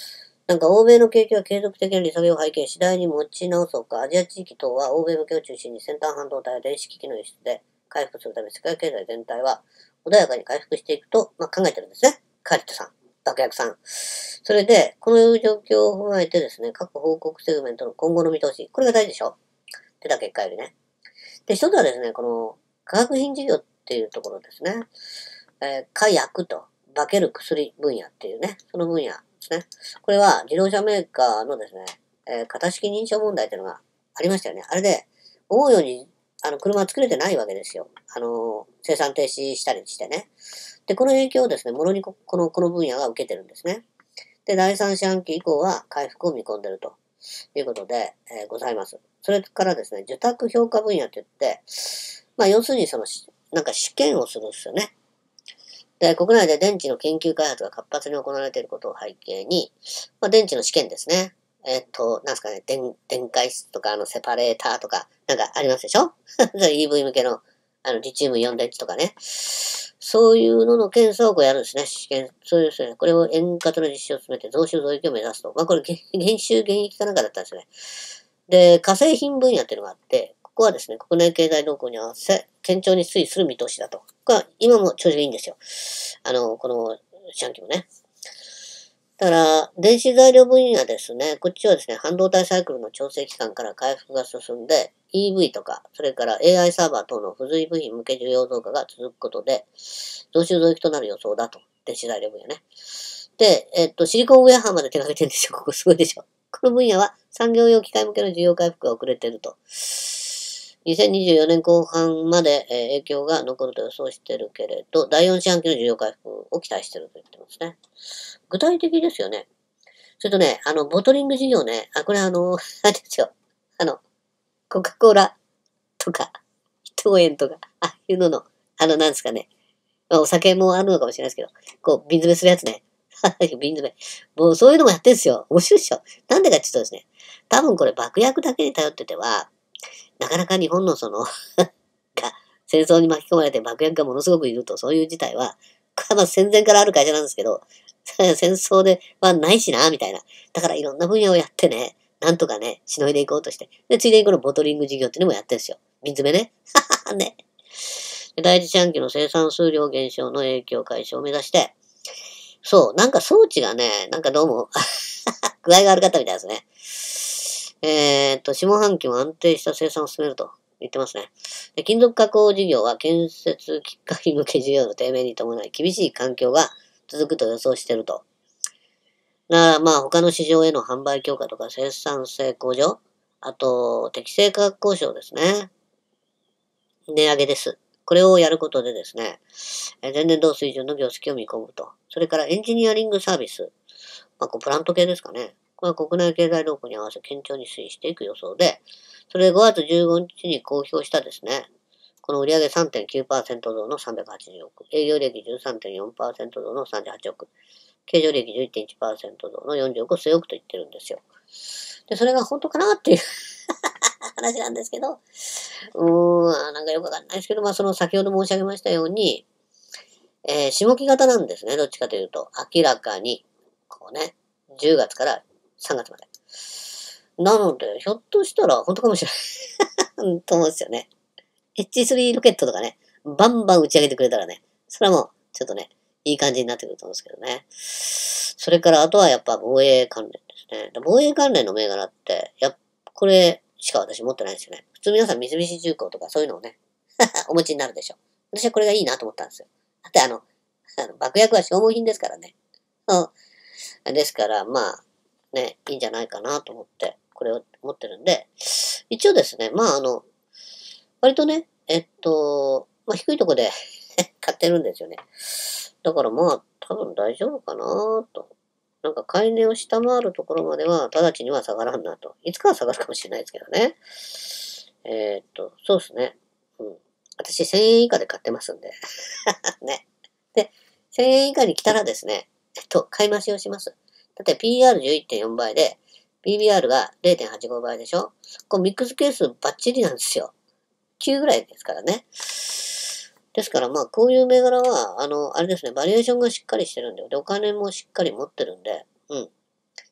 なんか欧米の景気は継続的な利下げを背景、次第に持ち直そうか、アジア地域等は欧米向けを中心に先端半導体や電子機器の輸出で回復するため、世界経済全体は穏やかに回復していくと、まあ、考えてるんですね。カーリットさん、爆薬さん。それで、この状況を踏まえてですね、各報告セグメントの今後の見通し、これが大事でしょ？出た結果よりね。で、一つはですね、この化学品事業っていうところですね。えー、化薬と化ける薬分野っていうね、その分野ですね。これは自動車メーカーのですね、えー、型式認証問題っていうのがありましたよね。あれで、思うように、あの、車は作れてないわけですよ。あの、生産停止したりしてね。で、この影響をですね、もろにこの、この分野が受けてるんですね。で、だいさん四半期以降は回復を見込んでるということで、えー、ございます。それからですね、受託評価分野って言って、まあ、要するにその、なんか試験をするんですよね。で、国内で電池の研究開発が活発に行われていることを背景に、まあ、電池の試験ですね。えっと、なんすかね、電、電解質とか、あの、セパレーターとか、なんかありますでしょイーブイ 向けの、あの、リチウムイオン電池とかね。そういうのの検査をこうやるんですね。試験。そういうですね。これを円滑な実施を進めて増収増益を目指すと。まあ、これ、減収減益かなんかだったんですね。で、化成品分野っていうのがあって、ここはですね、国内経済動向に合わせ、堅調に推移する見通しだと。これは今も調子がいいんですよ。あの、この四半期もね。だから、電子材料分野ですね。こっちはですね、半導体サイクルの調整期間から回復が進んで、イーブイ とか、それから エーアイ サーバー等の付随部品向け需要増加が続くことで、増収増益となる予想だと。電子材料分野ね。で、えっと、シリコンウェアハンまで手掛けてるんですよ。ここすごいでしょ。この分野は産業用機械向けの需要回復が遅れていると。にせんにじゅうよねんこう半まで影響が残ると予想しているけれど、だいよん四半期の需要回復を期待していると言ってますね。具体的ですよね。それとね、あの、ボトリング事業ね、あ、これあの、あれですよ。あの、コカ・コーラとか、伊藤園とか、ああいうのの、あの、なんですかね。まあ、お酒もあるのかもしれないですけど、こう、瓶詰めするやつね。瓶詰め。もうそういうのもやってるんですよ。面白いっしょ。なんでかって言うとですね、多分これ爆薬だけに頼ってては、なかなか日本のそのが、戦争に巻き込まれて爆薬がものすごくいると、そういう事態は、これはまあ戦前からある会社なんですけど、戦争ではないしな、みたいな。だからいろんな分野をやってね、なんとかね、しのいでいこうとして。で、ついでにこのボトリング事業っていうのもやってるんですよ。瓶詰めね。ね。第一四半期の生産数量減少の影響解消を目指して、そう、なんか装置がね、なんかどうも具合が悪かったみたいですね。えー、っと、下半期も安定した生産を進めると言ってますね。で、金属加工事業は建設機械向け需要の低迷に伴い厳しい環境が続くと予想していると。だからまあ他の市場への販売強化とか生産性向上、あと適正価格交渉ですね。値上げです。これをやることでですね、前年同水準の業績を見込むと。それからエンジニアリングサービス。まあ、こうプラント系ですかね。これは国内経済動向に合わせ堅調に推移していく予想で、それでごがつじゅうごにちに公表したですね、この売上 さんてんきゅうパーセント 増のさんびゃくはちじゅうおく、営業利益 じゅうさんてんよんパーセント 増のさんじゅうはちおく、経常利益 じゅういってんいちパーセント 増のよんじゅうおくを据え置くと言ってるんですよ。で、それが本当かなっていう話なんですけど、うーん、なんかよくわかんないですけど、まあその先ほど申し上げましたように、えー、下期型なんですね。どっちかというと、明らかに、こうね、じゅうがつからさんがつまで。なので、ひょっとしたら本当かもしれないと思うんですよね。エイチスリー ロケットとかね、バンバン打ち上げてくれたらね、それはもう、ちょっとね、いい感じになってくると思うんですけどね。それから、あとはやっぱ防衛関連ですね。防衛関連の銘柄って、やっこれしか私持ってないんですよね。普通皆さん三菱重工とかそういうのをね、お持ちになるでしょ。私はこれがいいなと思ったんですよ。だってあの、あの爆薬は消耗品ですからね。うん。ですから、まあ、ね、いいんじゃないかなと思って、これを持ってるんで、一応ですね、まああの、割とね、えっと、まあ低いとこで買ってるんですよね。だからまあ、多分大丈夫かなと。なんか買い値を下回るところまでは、直ちには下がらんなと。いつかは下がるかもしれないですけどね。えー、っと、そうですね。うん。私せんえん以下で買ってますんで。ね。で、せんえん以下に来たらですね、えっと、買い増しをします。だって ピーアールじゅういってんよん 倍で、ピービーアール が れいてんはちご 倍でしょ。こうミックスケースバッチリなんですよ。きゅうぐらいですからね。ですからまあ、こういう銘柄は、あの、あれですね、バリエーションがしっかりしてるんで、で、お金もしっかり持ってるんで、うん。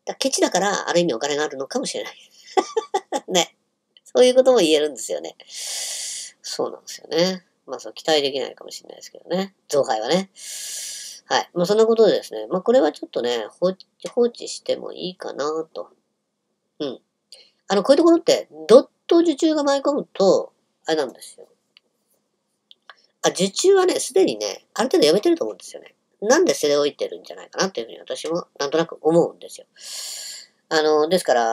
だケチだから、ある意味お金があるのかもしれない。ね。そういうことも言えるんですよね。そうなんですよね。まあそう期待できないかもしれないですけどね。増配はね。はい。まあそんなことでですね。まあこれはちょっとね、放置放置してもいいかなと。うん。あの、こういうところって、どっと受注が舞い込むと、あれなんですよ。あ、受注はね、すでにね、ある程度やめてると思うんですよね。なんで捨て置いてるんじゃないかなっていうふうに私もなんとなく思うんですよ。あの、ですから、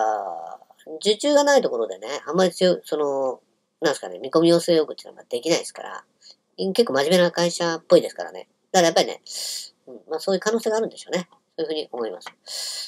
受注がないところでね、あんまり強い、その、なんですかね、見込み要請用口っていうのはできないですから、結構真面目な会社っぽいですからね。だからやっぱりね、うん、まあそういう可能性があるんでしょうね。そういうふうに思います。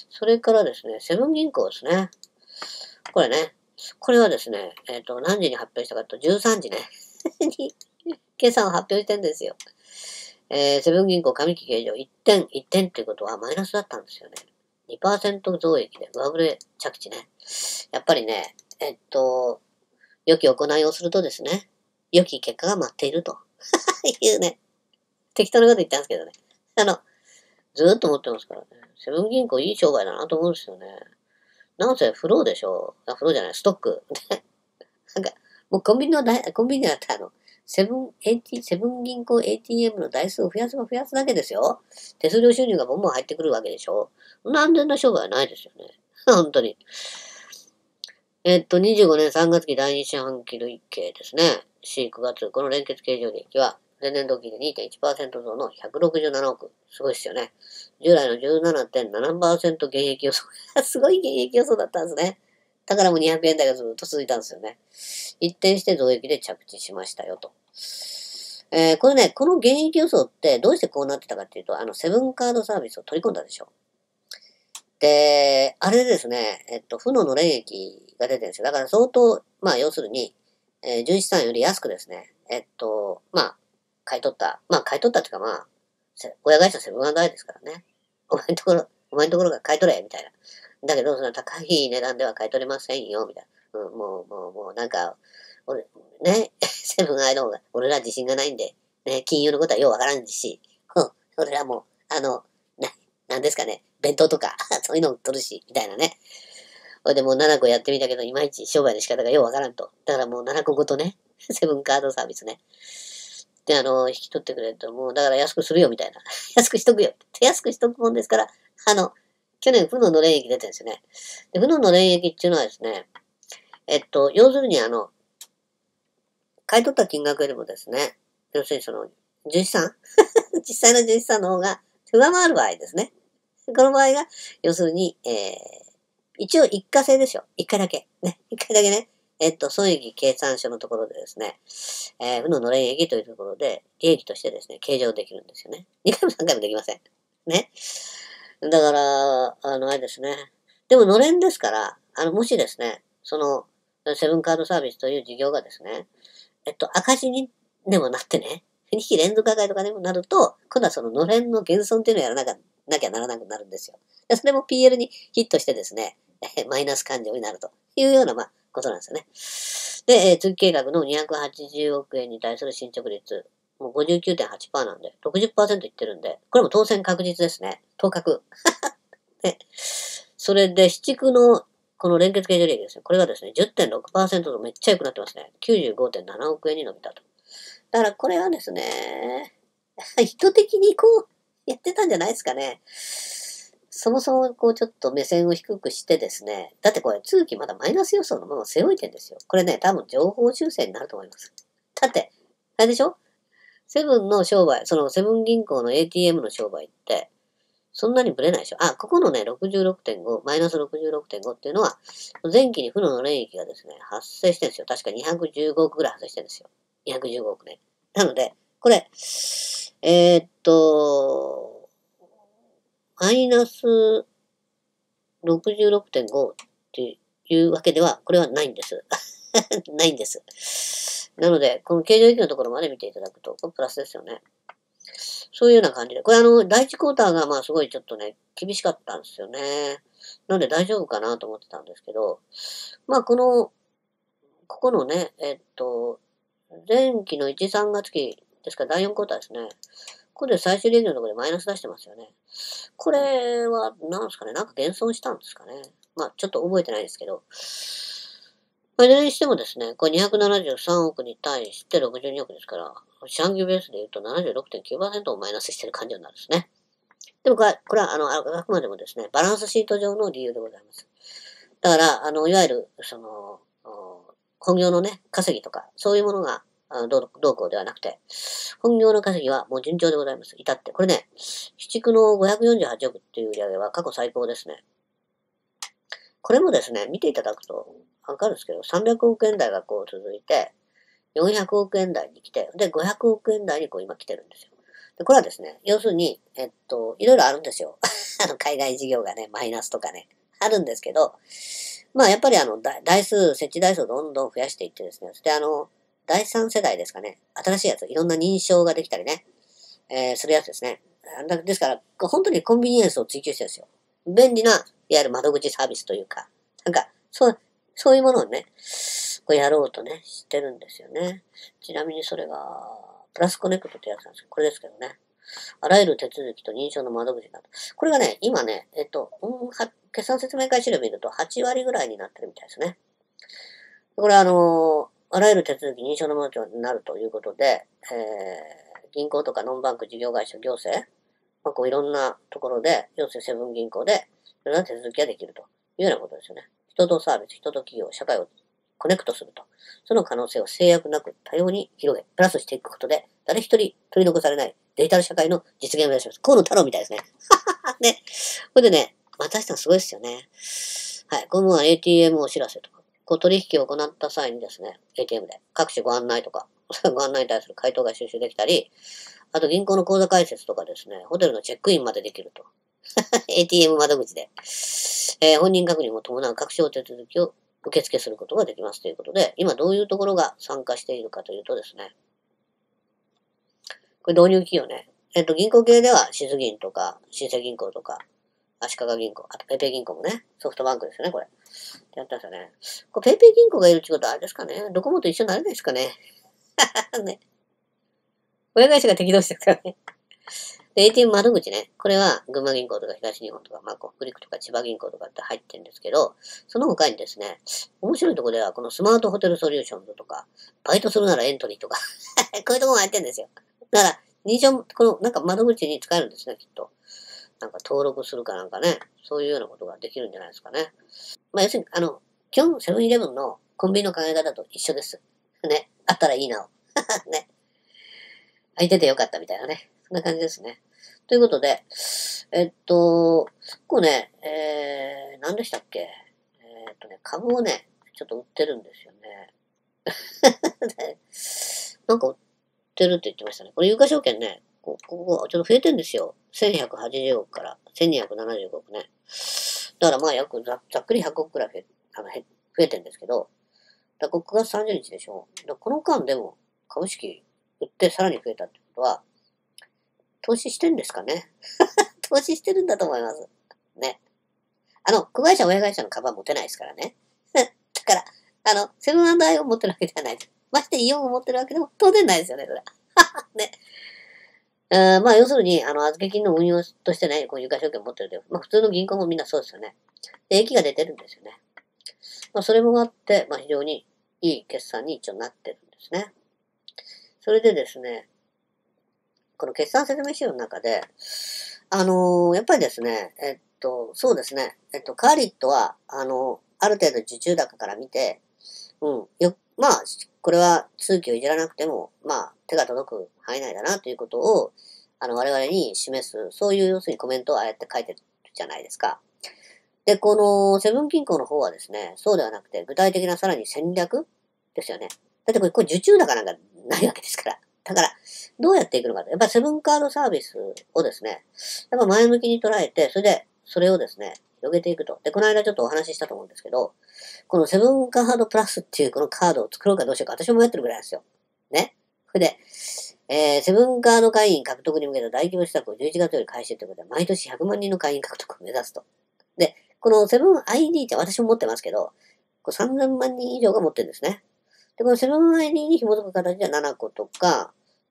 それからですね、セブン銀行ですね。これね、これはですね、えっ、と、何時に発表したかと、じゅうさんじね、に、計算を発表してんですよ。えー、セブン銀行上期計上いってん、いってんっていうことはマイナスだったんですよね。にパーセント 増益で上振れ着地ね。やっぱりね、えっと、良き行いをするとですね、良き結果が待っているというね、適当なこと言ったんですけどね。あの、ずーっと思ってますからね。セブン銀行いい商売だなと思うんですよね。なんせフローでしょ。あ、フローじゃない、ストック。なんか、もうコンビニの大、コンビニだったらあの、セブン、エーティー、セブン銀行 エーティーエム の台数を増やせば増やすだけですよ。手数料収入がボンボン入ってくるわけでしょ。安全な商売はないですよね。本当に。えっと、にじゅうごねんさんがつ期第二四半期累計ですね。し、くがつ、この連結経常利益は、前年同期で にてんいちパーセント 増のひゃくろくじゅうななおく。すごいですよね。従来の じゅうななてんななパーセント 減益予想。すごい減益予想だったんですね。だからもうにひゃくえん台がずっと続いたんですよね。一転して増益で着地しましたよと。えー、これね、この減益予想ってどうしてこうなってたかっていうと、あの、セブンカードサービスを取り込んだでしょ。で、あれでですね、えっと、負ののれん益が出てるんですよ。だから相当、まあ要するに、えー、純資産より安くですね、えっと、まあ、買い取った。まあ買い取ったっていうかまあ、親会社セブンアイですからね。お前のところ、お前のところが買い取れ、みたいな。だけど、その高い値段では買い取れませんよ、みたいな。うん、もう、もう、もう、なんか、俺、ね、セブンアイの方が、俺ら自信がないんで、ね、金融のことはようわからんし、うん、俺らもう、あの、な、なんですかね、弁当とか、そういうのを取るし、みたいなね。ほいでもうななこやってみたけど、いまいち商売の仕方がようわからんと。だからもうななこごとね、セブンカードサービスね。で、あの、引き取ってくれると、もう、だから安くするよ、みたいな。安くしとくよ。安くしとくもんですから、あの、去年、負ののれん益出てるんですよね。で、負ののれん益っていうのはですね、えっと、要するにあの、買い取った金額よりもですね、要するにその、純資産実際の純資産の方が上回る場合ですね。この場合が、要するに、えー、一応一過性ですよ。一回だけ。ね。一回だけね。えっと、損益計算書のところでですね、えー、負ののれん益というところで、利益としてですね、計上できるんですよね。にかいもさんかいもできません。ね。だから、あの、あれですね。でも、のれんですから、あの、もしですね、その、セブンカードサービスという事業がですね、えっと、赤字にでもなってね、にき連続赤字とかでもなると、今度はそののれんの減損っていうのをやらなきゃなきゃならなくなるんですよ。でそれも ピーエル にヒットしてですね、マイナス勘定になるというような、まあ、ことなんですよね。で、えー、通期計画のにひゃくはちじゅうおくえんに対する進捗率、もう ごじゅうきゅうてんはちパーセント なんで、ろくじゅっパーセントいってるんで、これも当選確実ですね。当確。で、それで、市地区のこの連結計上利益ですね。これがですね、じゅってんろくパーセント とめっちゃ良くなってますね。きゅうじゅうごてんななおくえんに伸びたと。だからこれはですね、意図的にこう、やってたんじゃないですかね。そもそもこうちょっと目線を低くしてですね、だってこれ通期まだマイナス予想のものを背負いてんですよ。これね、多分情報修正になると思います。だって、あれでしょセブンの商売、そのセブン銀行の エーティーエム の商売って、そんなにブレないでしょ。あ、ここのね、ろくじゅうろくてんご、マイナスろくじゅうろくてんごっていうのは、前期に負ののれん益がですね、発生してるんですよ。確かにひゃくじゅうごおくぐらい発生してるんですよ。にひゃくじゅうごおくね。なので、これ、えーっと、マイナスろくじゅうろくてんごっていうわけでは、これはないんです。ないんです。なので、この経常益のところまで見ていただくと、これプラスですよね。そういうような感じで。これあの、第一クォーターがまあすごいちょっとね、厳しかったんですよね。なので大丈夫かなと思ってたんですけど、まあこの、ここのね、えっと、前期のいち、さんがつ期ですからだいよんクォーターですね。 ここで最終レンジのところでマイナス出してますよね。これは、なんですかね。なんか減損したんですかね。まあ、ちょっと覚えてないですけど。まあ、いずれにしてもですね、これにひゃくななじゅうさんおくに対してろくじゅうにおくですから、四半期ベースで言うと ななじゅうろくてんきゅうパーセント をマイナスしてる感じになるんですね。でもこれ、これは、あの、あくまでもですね、バランスシート上の理由でございます。だから、あの、いわゆる、その、本業のね、稼ぎとか、そういうものが、どうどうこうではなくて、本業の稼ぎはもう順調でございます。至って。これね、市地のごひゃくよんじゅうはちおくっていう売り上げは過去最高ですね。これもですね、見ていただくとわかるんですけど、さんびゃくおくえん台がこう続いて、よんひゃくおくえん台に来て、で、ごひゃくおくえん台にこう今来てるんですよ。で、これはですね、要するに、えっと、いろいろあるんですよ。あの、海外事業がね、マイナスとかね、あるんですけど、まあ、やっぱりあの、台数、設置台数をどんどん増やしていってですね、そしてあの、だいさん世代ですかね、新しいやつ、いろんな認証ができたりね、えー、するやつですね。ですから、本当にコンビニエンスを追求してるんですよ。便利な、いわゆる窓口サービスというか、なんか、そう、そういうものをね、こうやろうとね、してるんですよね。ちなみにそれが、プラスコネクトってやつなんですよ。これですけどね。あらゆる手続きと認証の窓口になる。これがね、今ね、えっと、うん、決算説明会資料を見るとはちわりぐらいになってるみたいですね。これはあの、あらゆる手続き認証の窓口になるということで、えー、銀行とかノンバンク事業会社行政、まあ、こういろんなところで、要するにセブン銀行で、いろんな手続きができるというようなことですよね。人とサービス、人と企業、社会をコネクトすると。その可能性を制約なく多様に広げ、プラスしていくことで、誰一人取り残されないデジタル社会の実現を目指します。河野太郎みたいですね。ね。これでね、私たちすごいですよね。はい。これも エーティーエム お知らせとか、こう取引を行った際にですね、エーティーエム で各種ご案内とか、ご案内に対する回答が収集できたり、あと銀行の口座開設とかですね、ホテルのチェックインまでできると。エーティーエム 窓口で、えー、本人確認も伴う各種手続きを受付することができますということで、今どういうところが参加しているかというとですね、これ導入企業ね、えっと、銀行系では、シス銀とか、新生銀行とか、足利銀行、あとペイペイ銀行もね、ソフトバンクですよね、これ。やったんですよね。これペイペイ銀行がいるってことはあれですかね、ドコモと一緒になれないですかね。ね。親会社が適当してるからね。で、エーティーエム 窓口ね。これは、群馬銀行とか東日本とか、まあ、北陸とか千葉銀行とかって入ってるんですけど、その他にですね、面白いところでは、このスマートホテルソリューションズとか、バイトするならエントリーとか、こういうところも入ってるんですよ。だから、認証、この、なんか窓口に使えるんですね、きっと。なんか登録するかなんかね、そういうようなことができるんじゃないですかね。まあ、要するに、あの、基本セブンイレブンのコンビニの考え方と一緒です。ね。あったらいいなを。ね。空いててよかったみたいなね。そんな感じですね。ということで、えっと、こうね、えー、何でしたっけえー、っとね、株をね、ちょっと売ってるんですよね。なんか売ってるって言ってましたね。これ有価証券ね、こここちょっと増えてるんですよ。せんひゃくはちじゅうおくからせんにひゃくななじゅうごおくね。だからまあ約ざざっくりひゃくおくくらい増えあの増えてるんですけど、だここくがつさんじゅうにちでしょ。だこの間でも株式売ってさらに増えたってことは、投資してんですかね。投資してるんだと思います。ね。あの、子会社、親会社の株は持てないですからね。だから、あの、セブンアイを持ってるわけじゃないです。ましてイオンを持ってるわけでも当然ないですよね、それ。ね。あまあ、要するに、あの、預け金の運用としてね、こういう有価証券を持ってるで、まあ、普通の銀行もみんなそうですよね。で、益が出てるんですよね。まあ、それもあって、まあ、非常にいい決算に一応なってるんですね。それでですね、この決算説明資料の中で、あのーやっぱりですね、えっと、そうですね、えっと、カーリットは、あのある程度受注高から見て、うん、よ、まあ、これは通期をいじらなくても、まあ、手が届く範囲内だなということを、あの、我々に示す、そういう要するにコメントをああやって書いてるじゃないですか。で、このセブン銀行の方はですね、そうではなくて、具体的なさらに戦略ですよね。だってこれ、これ受注高なんかないわけですから。だから、どうやっていくのか。やっぱりセブンカードサービスをですね、やっぱ前向きに捉えて、それで、それをですね、広げていくと。で、この間ちょっとお話ししたと思うんですけど、このセブンカードプラスっていうこのカードを作ろうかどうしようか、私もやってるぐらいなんですよ。ね。それで、えー、セブンカード会員獲得に向けた大規模施策をじゅういちがつより開始ということで、毎年ひゃくまんにんの会員獲得を目指すと。で、このセブン アイディー って私も持ってますけど、これさんぜんまんにん以上が持ってるんですね。で、このセブン アイディー に紐づく形ではななことか、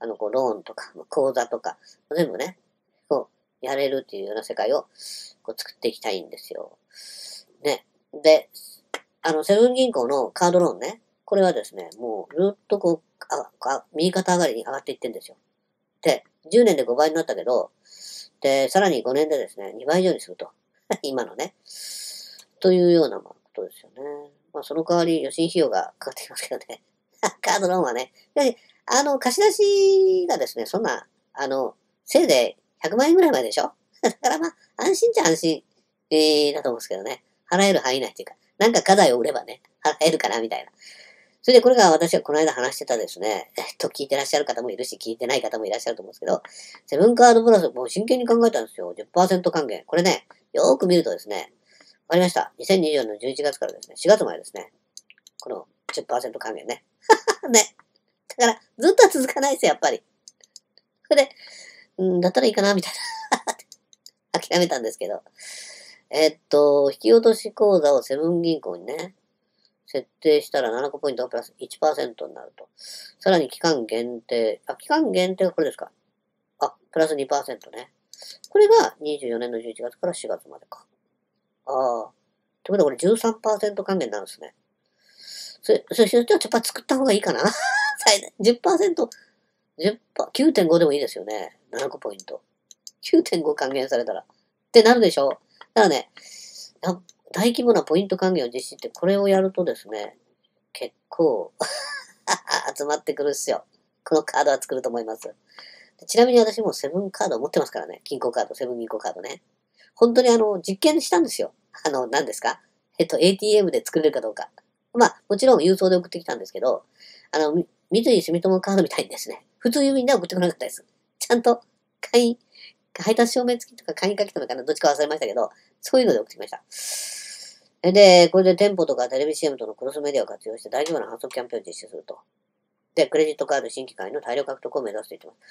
あの、こう、ローンとか、口座とか、全部ね、こう、やれるっていうような世界を、こう、作っていきたいんですよ。ね。で、あの、セブン銀行のカードローンね。これはですね、もう、ずっとこう、あ、あ右肩上がりに上がっていってんですよ。で、じゅうねんでごばいになったけど、で、さらにごねんでですね、にばい以上にすると。今のね。というようなことですよね。まあ、その代わり、予診費用がかかってきますけどね。カードローンはね。やはり、あの、貸し出しがですね、そんな、あの、せいぜいひゃくまんえんぐらいまででしょだからまあ、安心っちゃ安心、えー、だと思うんですけどね。払える範囲内っていうか、なんか課題を売ればね、払えるかな、みたいな。それでこれが私がこの間話してたですね、えっと、聞いてらっしゃる方もいるし、聞いてない方もいらっしゃると思うんですけど、セブンカードプラス、もう真剣に考えたんですよ。じゅっパーセント還元。これね、よーく見るとですね、わかりました。にせんにじゅうよねんのじゅういちがつからですね、しがつまでですね、このじゅっパーセント還元ね。ね。だから、ずっとは続かないですよ、やっぱり。それで、うん、だったらいいかな、みたいな。諦めたんですけど。えっと、引き落とし口座をセブン銀行にね、設定したらななこポイントプラスいちパーセントになると。さらに期間限定、あ、期間限定はこれですか。あ、プラスにパーセントね。これがにじゅうよねんのじゅういちがつからしがつまでか。ああ。ってことはこれじゅうさんパーセント還元になるんですね。それ、それ、ちょっとやっぱ作った方がいいかな最大 じゅっパーセント、じゅっパーセント、きゅうてんご でもいいですよね。ななこポイント。きゅうてんご 還元されたら。ってなるでしょ。だからね、大規模なポイント還元を実施ってこれをやるとですね、結構集まってくるっすよ。このカードは作ると思います。ちなみに私もセブンカード持ってますからね。銀行カード、セブン銀行カードね。本当にあの、実験したんですよ。あの、何ですかえっと、エーティーエム で作れるかどうか。まあ、もちろん郵送で送ってきたんですけど、あの、三井住友カードみたいにですね、普通郵便では送ってこなかったです。ちゃんと、会員、配達証明付きとか会員書き留めかな、どっちか忘れましたけど、そういうので送ってきました。で、これで店舗とかテレビ シーエム とのクロスメディアを活用して大規模な販促キャンペーンを実施すると。で、クレジットカード新規会員の大量獲得を目指すと言ってます。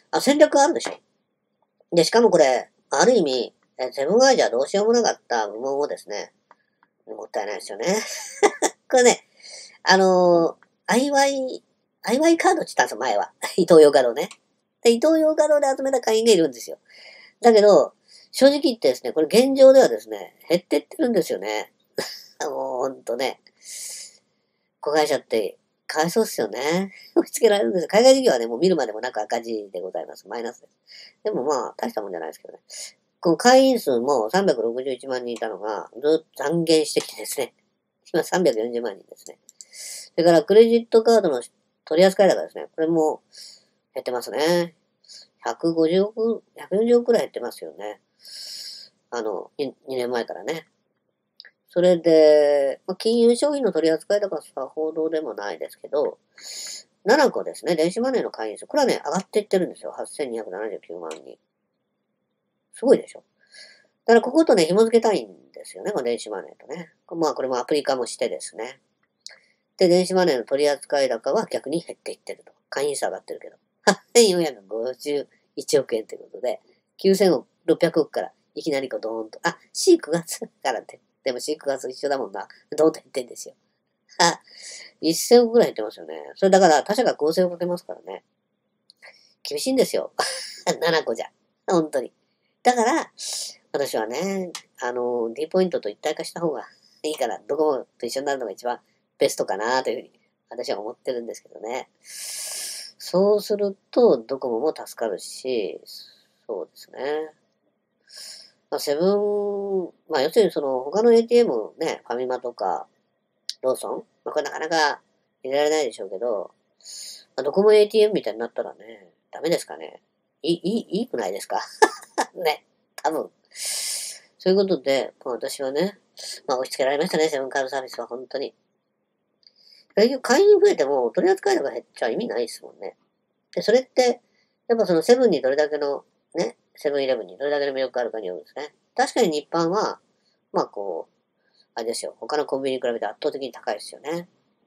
あ、戦略あるでしょ。で、しかもこれ、ある意味、セブンアイじゃどうしようもなかった部門をですね、もったいないですよね。これね、あのー、アイワイ、アイワイカードって言ったんですよ、前は。イトーヨーカドーね。で、イトーヨーカドーで集めた会員がいるんですよ。だけど、正直言ってですね、これ現状ではですね、減ってってるんですよね。もうほんとね、子会社ってかわいそうですよね。押し付けられるんですよ。海外事業はね、もう見るまでもなく赤字でございます。マイナスです。でもまあ、大したもんじゃないですけどね。この会員数もさんびゃくろくじゅういちまん人いたのが、ずっと残減してきてですね。今さんびゃくよんじゅうまん人ですね。それからクレジットカードの取り扱い高ですね。これも減ってますね。ひゃくごじゅうおく、ひゃくよんじゅうおくくらい減ってますよね。あの、にねんまえからね。それで、まあ、金融商品の取り扱い高はさほどでもないですけど、ななこですね、電子マネーの会員数。これはね、上がっていってるんですよ。はっせんにひゃくななじゅうきゅうまん人。すごいでしょ。だからこことね、紐付けたいんですよね、この電子マネーとね。まあ、これもアプリ化もしてですね。で、電子マネーの取り扱い高は逆に減っていってると。会員数上がってるけど。はっせんよんひゃくごじゅういちおく円ということで、きゅうせんろっぴゃくおくからいきなりこうドーンと。あ、シーくがつからって。でもシーくがつ一緒だもんな。ドーンと減ってんですよ。あ、せんおくぐらい減ってますよね。それだから他社が構成をかけますからね。厳しいんですよ。ななこじゃ。本当に。だから、私はね、あの、D ポイントと一体化した方がいいから、ドコモと一緒になるのが一番ベストかなというふうに私は思ってるんですけどね。そうすると、ドコモも助かるし、そうですね。まあ、セブン、まあ、要するにその、他の エーティーエム ね、ファミマとか、ローソン、まあ、これなかなか入れられないでしょうけど、まあ、ドコモ エーティーエム みたいになったらね、ダメですかね。いい、いい、いいくないですかね、多分。そういうことで、まあ、私はね、まあ押し付けられましたね、セブンカードサービスは本当に。結局会員増えても取り扱い量が減っちゃ意味ないですもんね。で、それって、やっぱそのセブンにどれだけの、ね、セブンイレブンにどれだけの魅力があるかによるんですね。確かに日販は、まあこう、あれですよ、他のコンビニに比べて圧倒的に高いですよね。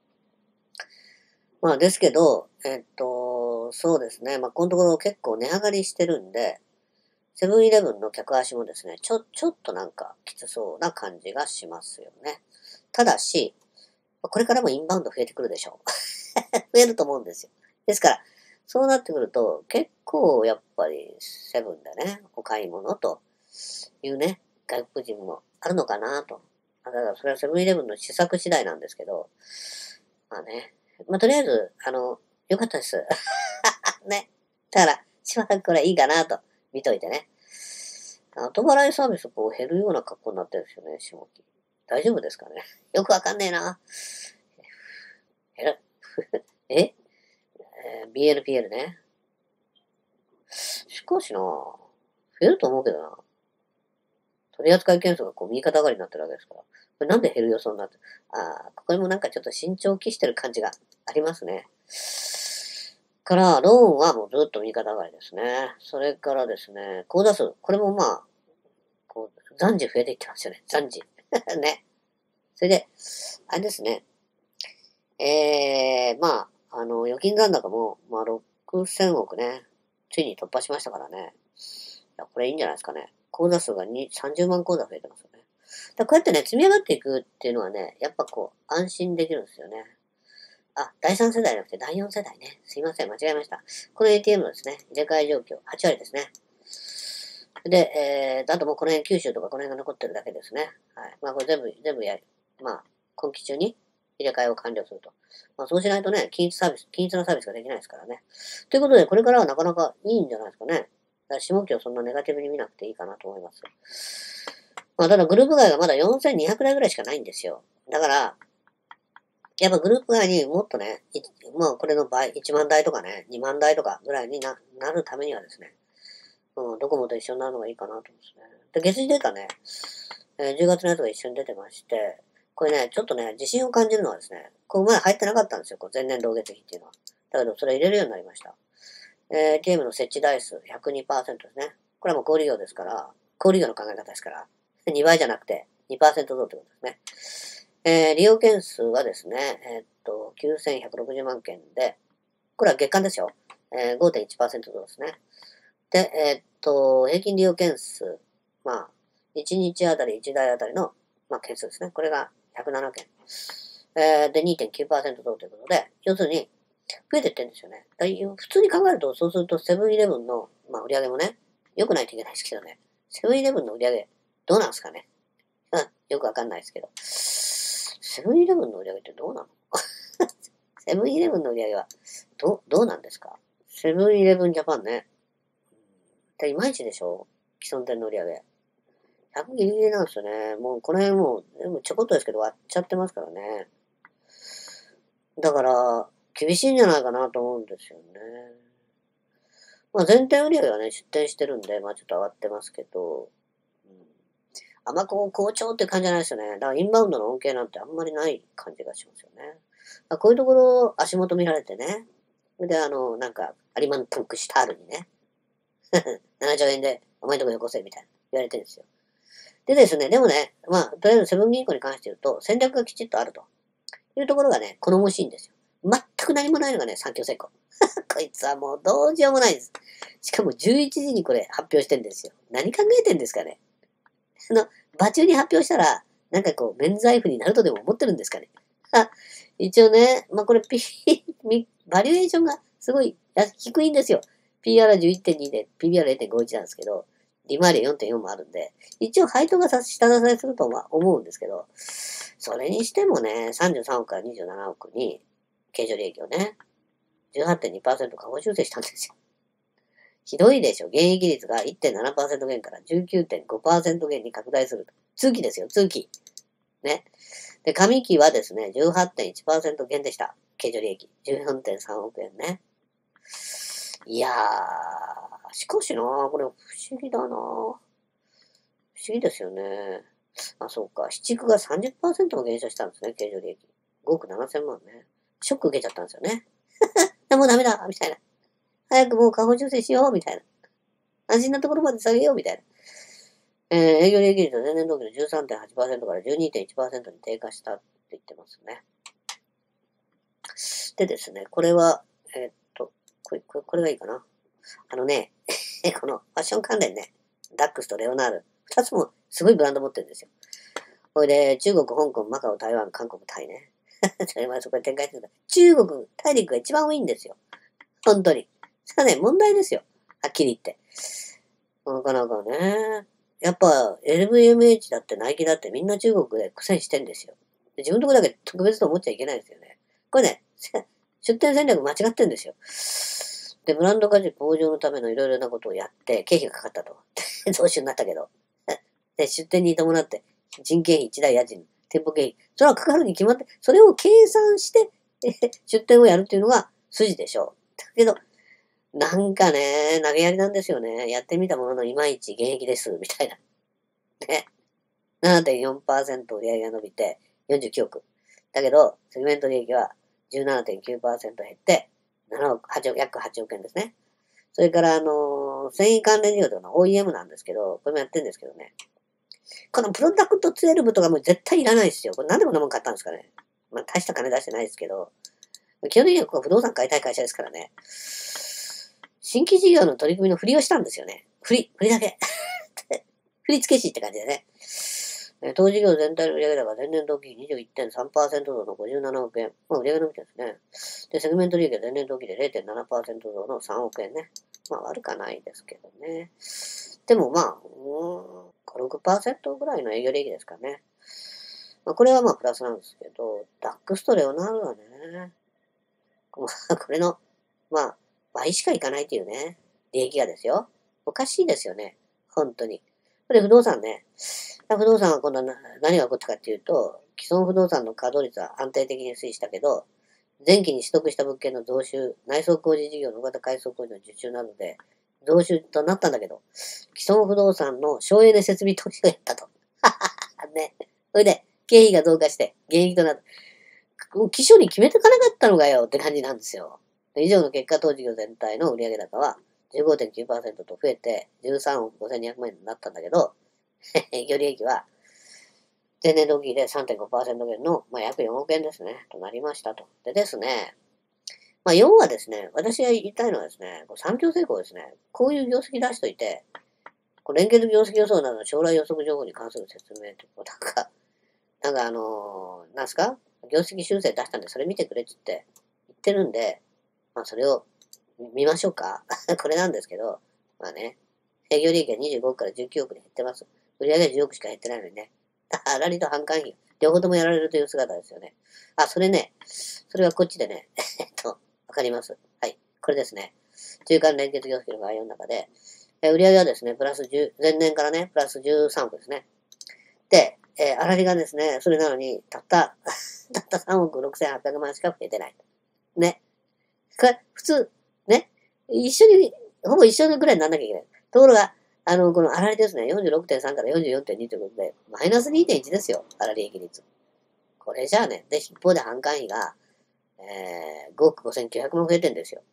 まあですけど、えっと、そうですね、まあこのところ結構値上がりしてるんで、セブンイレブンの客足もですね、ちょ、ちょっとなんかきつそうな感じがしますよね。ただし、これからもインバウンド増えてくるでしょう。増えると思うんですよ。ですから、 そうなってくると、結構やっぱりセブンでね、お買い物というね、外国人もあるのかなと。だからそれはセブンイレブンの施策次第なんですけど、まあね。まあとりあえず、あの、よかったです。ね。だから、しばらくこれいいかなと見といてね。後払いサービスこう減るような格好になってるんですよね、下期。大丈夫ですかね。よくわかんねえな。減る。ええー ビーエルピーエル ね。しかしな、増えると思うけどな。取扱件数がこう右肩上がりになってるわけですから。これなんで減る予想になってる。ああ、ここにもなんかちょっと慎重を期してる感じがありますね。から、ローンはもうずっと右肩上がりですね。それからですね、口座数。これもまあ、こう、暫時増えていってますよね。暫時。ね。それで、あれですね。えー、まあ、あの、預金残高も、まあ、ろくせんおくね。ついに突破しましたからね。いや、これいいんじゃないですかね。口座数がにさんじゅうまん口座増えてますよね。だこうやってね、積み上がっていくっていうのはね、やっぱこう、安心できるんですよね。あ、だいさん世代じゃなくてだいよん世代ね。すいません、間違えました。この エーティーエム のですね、入れ替え状況、はち割ですね。で、えー、あともうこの辺九州とかこの辺が残ってるだけですね。はい。まあこれ全部、全部やる。まあ、今期中に入れ替えを完了すると。まあそうしないとね、均一サービス、均一なサービスができないですからね。ということで、これからはなかなかいいんじゃないですかね。だから下期をそんなネガティブに見なくていいかなと思います。まあただグループ外がまだよんせんにひゃくだいぐらいしかないんですよ。だから、やっぱグループ外にもっとね、まあこれの倍、いちまんだいとかね、にまんだいとかぐらいに な, なるためにはですね、うん、ドコモと一緒になるのがいいかなと思うんですね。で、月次データね、えーじゅうがつのやつが一緒に出てまして、これね、ちょっとね、自信を感じるのはですね、これ前入ってなかったんですよ、こう前年同月比っていうのは。だけど、それ入れるようになりました。えー、ゲームの設置台数 ひゃくにパーセント ですね。これはもう小売業ですから、小売業の考え方ですから、にばいじゃなくて にパーセント 増ということですね。えー、利用件数はですね、えーっと、きゅうせんひゃくろくじゅうまんけんで、これは月間ですよ。えー、ごてんいちパーセント 増ですね。で、えーっと、平均利用件数、まあ、いちにちあたりいちだいあたりの、まあ、件数ですね。これがひゃくななけん。えー、で、にてんきゅうパーセント 増ということで、要するに、増えてってんですよね。だ普通に考えると、そうするとセブンイレブンの、まあ、売り上げもね、良くないといけないですけどね。セブンイレブンの売り上げ、どうなんですかね。うん、よくわかんないですけど。セブンイレブンの売り上げってどうなのセブンイレブンの売り上げは、ど、どうなんですか。セブンイレブンジャパンね。でいまいちでしょ、既存店の売り上げ。ひゃくギリギリなんですよね。もうこの辺もう、でもちょこっとですけど割っちゃってますからね。だから、厳しいんじゃないかなと思うんですよね。まあ全店売り上げはね、出店してるんで、まあちょっと上がってますけど、うん、あんまこう好調って感じじゃないですよね。だからインバウンドの恩恵なんてあんまりない感じがしますよね。こういうところ足元見られてね。で、あの、なんか、有馬のトンクシタールにね、ななちょうえんでお前んとこよこせみたいな言われてるんですよ。でですね、でもね、まあ、とりあえずセブン銀行に関して言うと、戦略がきちっとあるというところがね、好ましいんですよ。全く何もないのがね、三強成功。こいつはもうどうしようもないです。しかもじゅういちじにこれ発表してんですよ。何考えてんですかね。あの、場中に発表したら、なんかこう、免罪符になるとでも思ってるんですかね。あ、一応ね、まあこれ、P、バリエーションがすごい低いんですよ。ピーアール は じゅういってんに で ピービーアールれいてんごいち なんですけど、利回り よんてんよん もあるんで、一応配当が下支えするとは思うんですけど、それにしてもね、さんじゅうさんおくからにじゅうななおくに、経常利益をね、じゅうはちてんにパーセント 下方修正したんですよ。ひどいでしょ。減益率が いってんななパーセント 減から じゅうきゅうてんごパーセント 減に拡大する。通期ですよ、通期。ね。で、上期はですね、じゅうはちてんいちパーセント 減でした。経常利益。じゅうよんてんさんおくえんね。いやー、しかしなー、これ不思議だなー。不思議ですよね。あ、そうか。七区が さんじゅっパーセント も減少したんですね、経常利益。ごおくななせんまんね。ショック受けちゃったんですよね。もうダメだみたいな。早くもう下方修正しようみたいな。安心なところまで下げようみたいな。えー、営業利益率は前年同期の じゅうさんてんはちパーセント から じゅうにてんいちパーセント に低下したって言ってますね。でですね、これは、えー、っと、これ、これ、これがいいかな。あのね、このファッション関連ね、ダックスとレオナール、二つもすごいブランド持ってるんですよ。これで、中国、香港、マカオ、台湾、韓国、タイね。それまでそこで展開してる。中国、大陸が一番多いんですよ。本当に。 それはね、問題ですよ。はっきり言って。なかなかね。やっぱ エルブイエムエイチ だってナイキだってみんな中国で苦戦してんですよ。で自分のとこだけ特別と思っちゃいけないですよね。これね、出店戦略間違ってんですよ。で、ブランド価値向上のためのいろいろなことをやって、経費がかかったと。増収になったけど。で、出店に伴って、人件費、一台家賃、店舗経費。それはかかるに決まって、それを計算して、出店をやるっていうのが筋でしょう。だけど、なんかね、投げやりなんですよね。やってみたもののいまいち現役です、みたいな。ね。ななてんよんパーセント 売上が伸びてよんじゅうきゅうおく。だけど、セグメント利益は じゅうななてんきゅうパーセント 減ってななおく、はちおく、約はちおくえんですね。それから、あのー、繊維関連事業とかの オーイーエム なんですけど、これもやってるんですけどね。このプロダクトじゅうにとかもう絶対いらないですよ。これなんでこんなもん買ったんですかね。まあ、大した金出してないですけど、基本的にはここ不動産買いたい会社ですからね。新規事業の取り組みの振りをしたんですよね。振り、振りだけ。振り付け師って感じでね。当事業全体の売上高は前年同期比 にじゅういってんさんパーセント 増のごじゅうななおくえん。まあ、売上伸びてるんですね。で、セグメント利益は前年同期で れいてんななパーセント 増のさんおくえんね。まあ、悪かないですけどね。でもまあ、うーん、ご、ろくパーセント ぐらいの営業利益ですかね。まあ、これはまあ、プラスなんですけど、ダックスとレオナルドはね、まあ、これの、まあ、倍しかいかないっていうね、利益がですよ。おかしいですよね。本当に。これ不動産ね。不動産は今度は何が起こったかっていうと、既存不動産の稼働率は安定的に推移したけど、前期に取得した物件の増収、内装工事事業の大型改装工事の受注などで増収となったんだけど、既存不動産の省エネ設備投資をやったと。ね。それで、経費が増加して、減益となった。基礎に決めてかなかったのかよって感じなんですよ。以上の結果、当事業全体の売上高は じゅうごてんきゅうパーセント と増えてじゅうさんおくごせんにひゃくまん円になったんだけど、営業利益は前年同期で さんてんごパーセント 減の、まあ、約よんおくえんですね、となりましたと。でですね、まあ、要はですね、私が言いたいのはですね、産業成功ですね、こういう業績出しといて、連結業績予想などの将来予測情報に関する説明とか、なんか、なんかあのー、なんすか業績修正出したんでそれ見てくれって言って言ってるんで、まあそれを見ましょうか。これなんですけど、まあね、営業利益がにじゅうごおくからじゅうきゅうおくに減ってます。売上はじゅうおくしか減ってないのにね。粗利と販管費、両方ともやられるという姿ですよね。あ、それね、それはこっちでね、えっと、わかります。はい。これですね。中間連結業績の概要の中で、売上はですね、プラスじゅう、前年からね、プラスじゅうさんおくですね。で、えー、粗利がですね、それなのに、たった、たったさんおくろくせんはっぴゃくまんしか増えてない。ね。これ、普通、ね。一緒に、ほぼ一緒のぐらいにならなきゃいけない。ところが、あの、この粗利ですね、よんじゅうろくてんさんから よんじゅうよんてんに ということで、マイナス にてんいち ですよ、粗利益率。これじゃあね、で、一方で販管費が、えー、ごおくごせんきゅうひゃくまん増えてんですよ。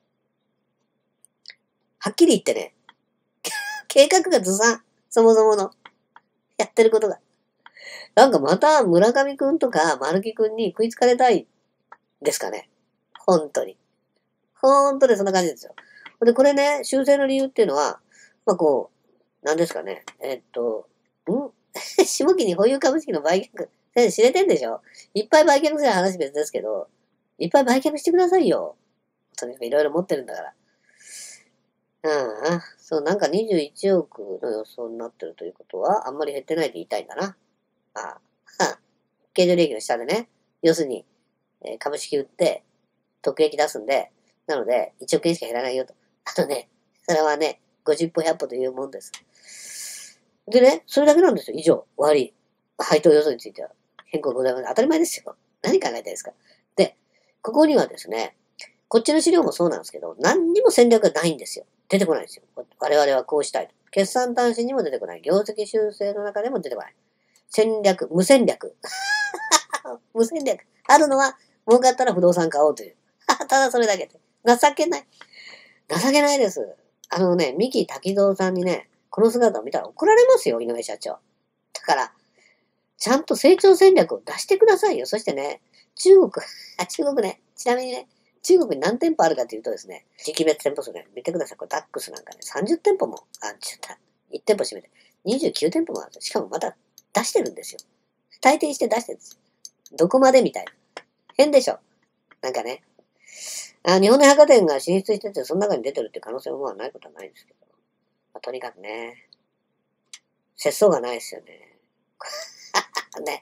はっきり言ってね、計画がずさん。そもそもの。やってることが。なんかまた村上くんとか丸木くんに食いつかれたいですかね。本当に。本当にそんな感じですよ。で、これね、修正の理由っていうのは、まあこう、なんですかね。えっと、ん下期に保有株式の売却。先生知れてんでしょ。いっぱい売却する話別ですけど、いっぱい売却してくださいよ。とにかくいろいろ持ってるんだから。うん、そう、なんかにじゅういちおくの予想になってるということは、あんまり減ってないって言いたいんだな。ああ、経常利益の下でね、要するに、えー、株式売って、特益出すんで、なので、いちおくえんしか減らないよと。あのね、それはね、ごじゅっぽひゃっぽというもんです。でね、それだけなんですよ。以上、終わり。配当予想については。変更ございません。当たり前ですよ。何考えたいですか。で、ここにはですね、こっちの資料もそうなんですけど、何にも戦略がないんですよ。出てこないんですよ。我々はこうしたいと。決算単身にも出てこない。業績修正の中でも出てこない。戦略、無戦略。無戦略。あるのは、儲かったら不動産買おうという。ただそれだけで。情けない。情けないです。あのね、三木滝蔵さんにね、この姿を見たら怒られますよ、井上社長。だから、ちゃんと成長戦略を出してくださいよ。そしてね、中国、あ、中国ね、ちなみにね、中国に何店舗あるかというとですね、時期別店舗数ね、見てください。これダックスなんかね、さんじゅってんぽも、あ、ちょっと、いち店舗閉めて、にじゅうきゅう店舗もある。しかもまた出してるんですよ。退店して出してるんですよ。どこまでみたいな。変でしょ。なんかね。 あ、日本の百貨店が進出してて、その中に出てるって可能性もまあないことはないんですけど。まあ、とにかくね、節操がないですよね。ね。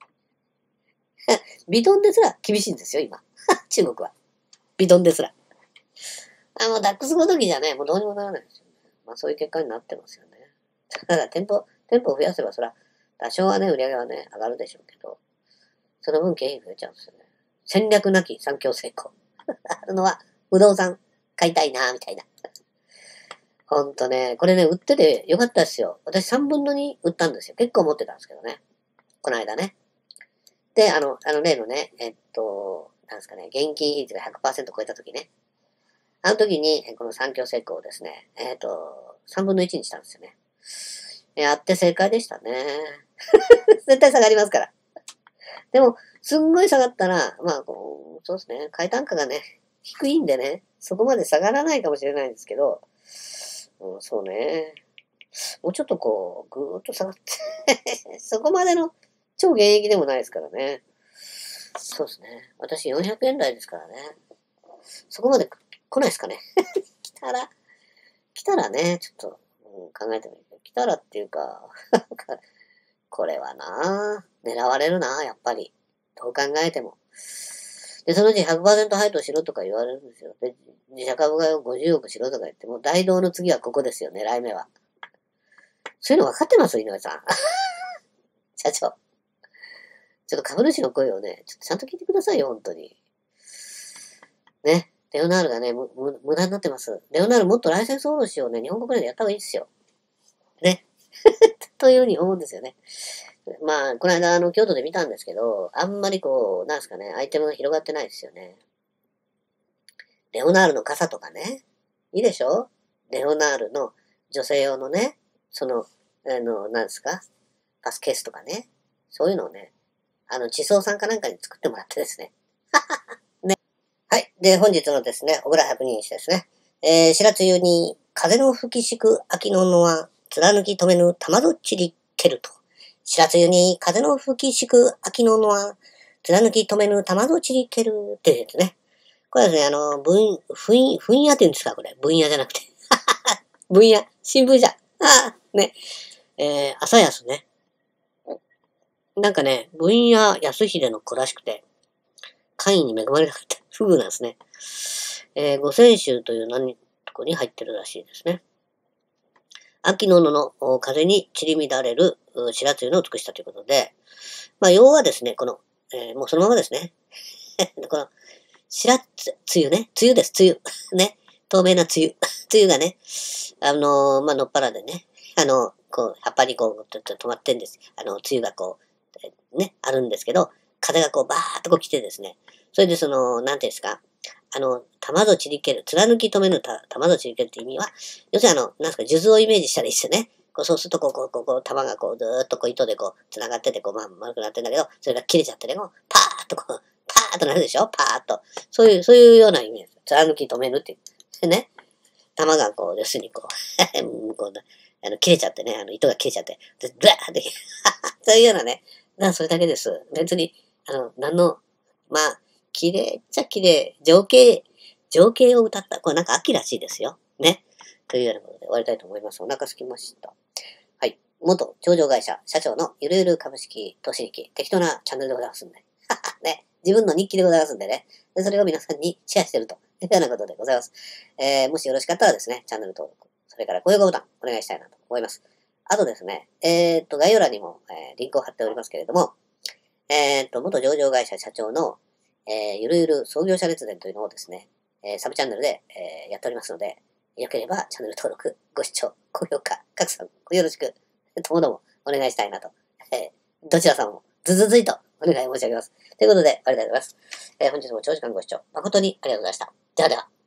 ビトンですら厳しいんですよ、今。中国は。ビトンですら。あ、もうダックスごときじゃね、もうどうにもならないですよね。まあそういう結果になってますよね。ただ店舗、店舗を増やせばそら、多少はね、売り上げはね、上がるでしょうけど、その分経費増えちゃうんですよね。戦略なき産業成功。あるのは、不動産買いたいな、みたいな。ほんとね、これね、売っててよかったですよ。私さんぶんのに売ったんですよ。結構持ってたんですけどね。この間ね。で、あの、あの例のね、えっと、なんですかね、現金比率が ひゃくパーセント 超えた時ね。あの時に、この産業成功をですね、えっと、さんぶんのいちにしたんですよね。やって正解でしたね。絶対下がりますから。でも、すんごい下がったら、まあ、こうそうですね、買い単価がね、低いんでね、そこまで下がらないかもしれないんですけど、うん、そうね、もうちょっとこう、ぐーっと下がってそこまでの超現役でもないですからね。そうですね。私よんひゃくえん台ですからね。そこまで来ないですかね。来たら、来たらね、ちょっと、うん、考えてみる。来たらっていうか、これはなぁ、狙われるなぁ、やっぱり。どう考えても。で、そのうち ひゃくパーセント 配当しろとか言われるんですよ。で、自社株買いをごじゅうおくしろとか言って、もう大道の次はここですよ、狙い目は。そういうの分かってます井上さん。社長。ちょっと株主の声をね、ちょっとちゃんと聞いてくださいよ、本当に。ね。レオナールがね、む、む、無駄になってます。レオナールもっとライセンス卸しをね、日本国内でやった方がいいですよ。ね。というふうに思うんですよね。まあ、この間、あの、京都で見たんですけど、あんまりこう、なんですかね、アイテムが広がってないですよね。レオナールの傘とかね。いいでしょ？レオナールの女性用のね、その、あの、なんですか？パスケースとかね。そういうのをね、あの、地層さんかなんかに作ってもらってですね。ね。はい。で、本日のですね、小倉百人一首ですね。えー、白露に風の吹きしく秋の野は、貫き止めぬ玉どちりけると。白露に風の吹きしく秋の野は、貫き止めぬ玉どちりけるってですね。これはですね、あの、分、分、分野って言うんですかこれ。分野じゃなくて。分野。新聞社。ああ、ね。えー、朝安ね。なんかね、分野安秀の子らしくて、会員に恵まれなかった。フグなんですね。えー、五千州という何とこに入ってるらしいですね。秋の野の風に散り乱れる白露の美しさということで、まあ、要はですね、この、えー、もうそのままですね。この、白露ね、梅雨です、梅雨。ね。透明な梅雨。梅雨がね、あのー、まあ、のっぱらでね、あの、こう、葉っぱにこう、止まってんです。あの、梅雨がこう、ね、あるんですけど、風がこう、バーっとこう来てですね、それでその、なんていうんですか、あの、玉戸ちりける、貫き止めぬた玉戸ちりけるって意味は、要するにあの、なんですか、数珠をイメージしたらいいですよね。こうそうすると、こう、こう、こう、こう玉がこう、ずーっとこう、糸でこう、繋がってて、こう、まあ、丸くなってんだけど、それが切れちゃってね、こう、パーっとこう、パーっとなるでしょパーっと。そういう、そういうようなイメージ。貫き止めるっていう。でね、玉がこう、要するにこう、こうあの、切れちゃってね、あの、糸が切れちゃって、で、ブラーって、そういうようなね、な、それだけです。別に、あの、何の、まあ、綺麗っちゃ綺麗、情景、情景を歌った。これなんか秋らしいですよ。ね。というようなことで終わりたいと思います。お腹すきました。はい。元上場会社社長のゆるゆる株式投資日記、適当なチャンネルでございますんで。ね。自分の日記でございますんでね。でそれを皆さんにシェアしてるというようなことでございます。えー、もしよろしかったらですね、チャンネル登録、それから高評価ボタンお願いしたいなと思います。あとですね、えー、っと、概要欄にも、えー、リンクを貼っておりますけれども、えー、っと、元上場会社社長の、えー、ゆるゆる創業者列伝というのをですね、えー、サブチャンネルで、えー、やっておりますので、よければチャンネル登録、ご視聴、高評価、拡散、よろしく、ともどもお願いしたいなと。えー、どちらさんもずずずいとお願い申し上げます。ということで、ありがとうございます。えー、本日も長時間ご視聴誠にありがとうございました。ではでは。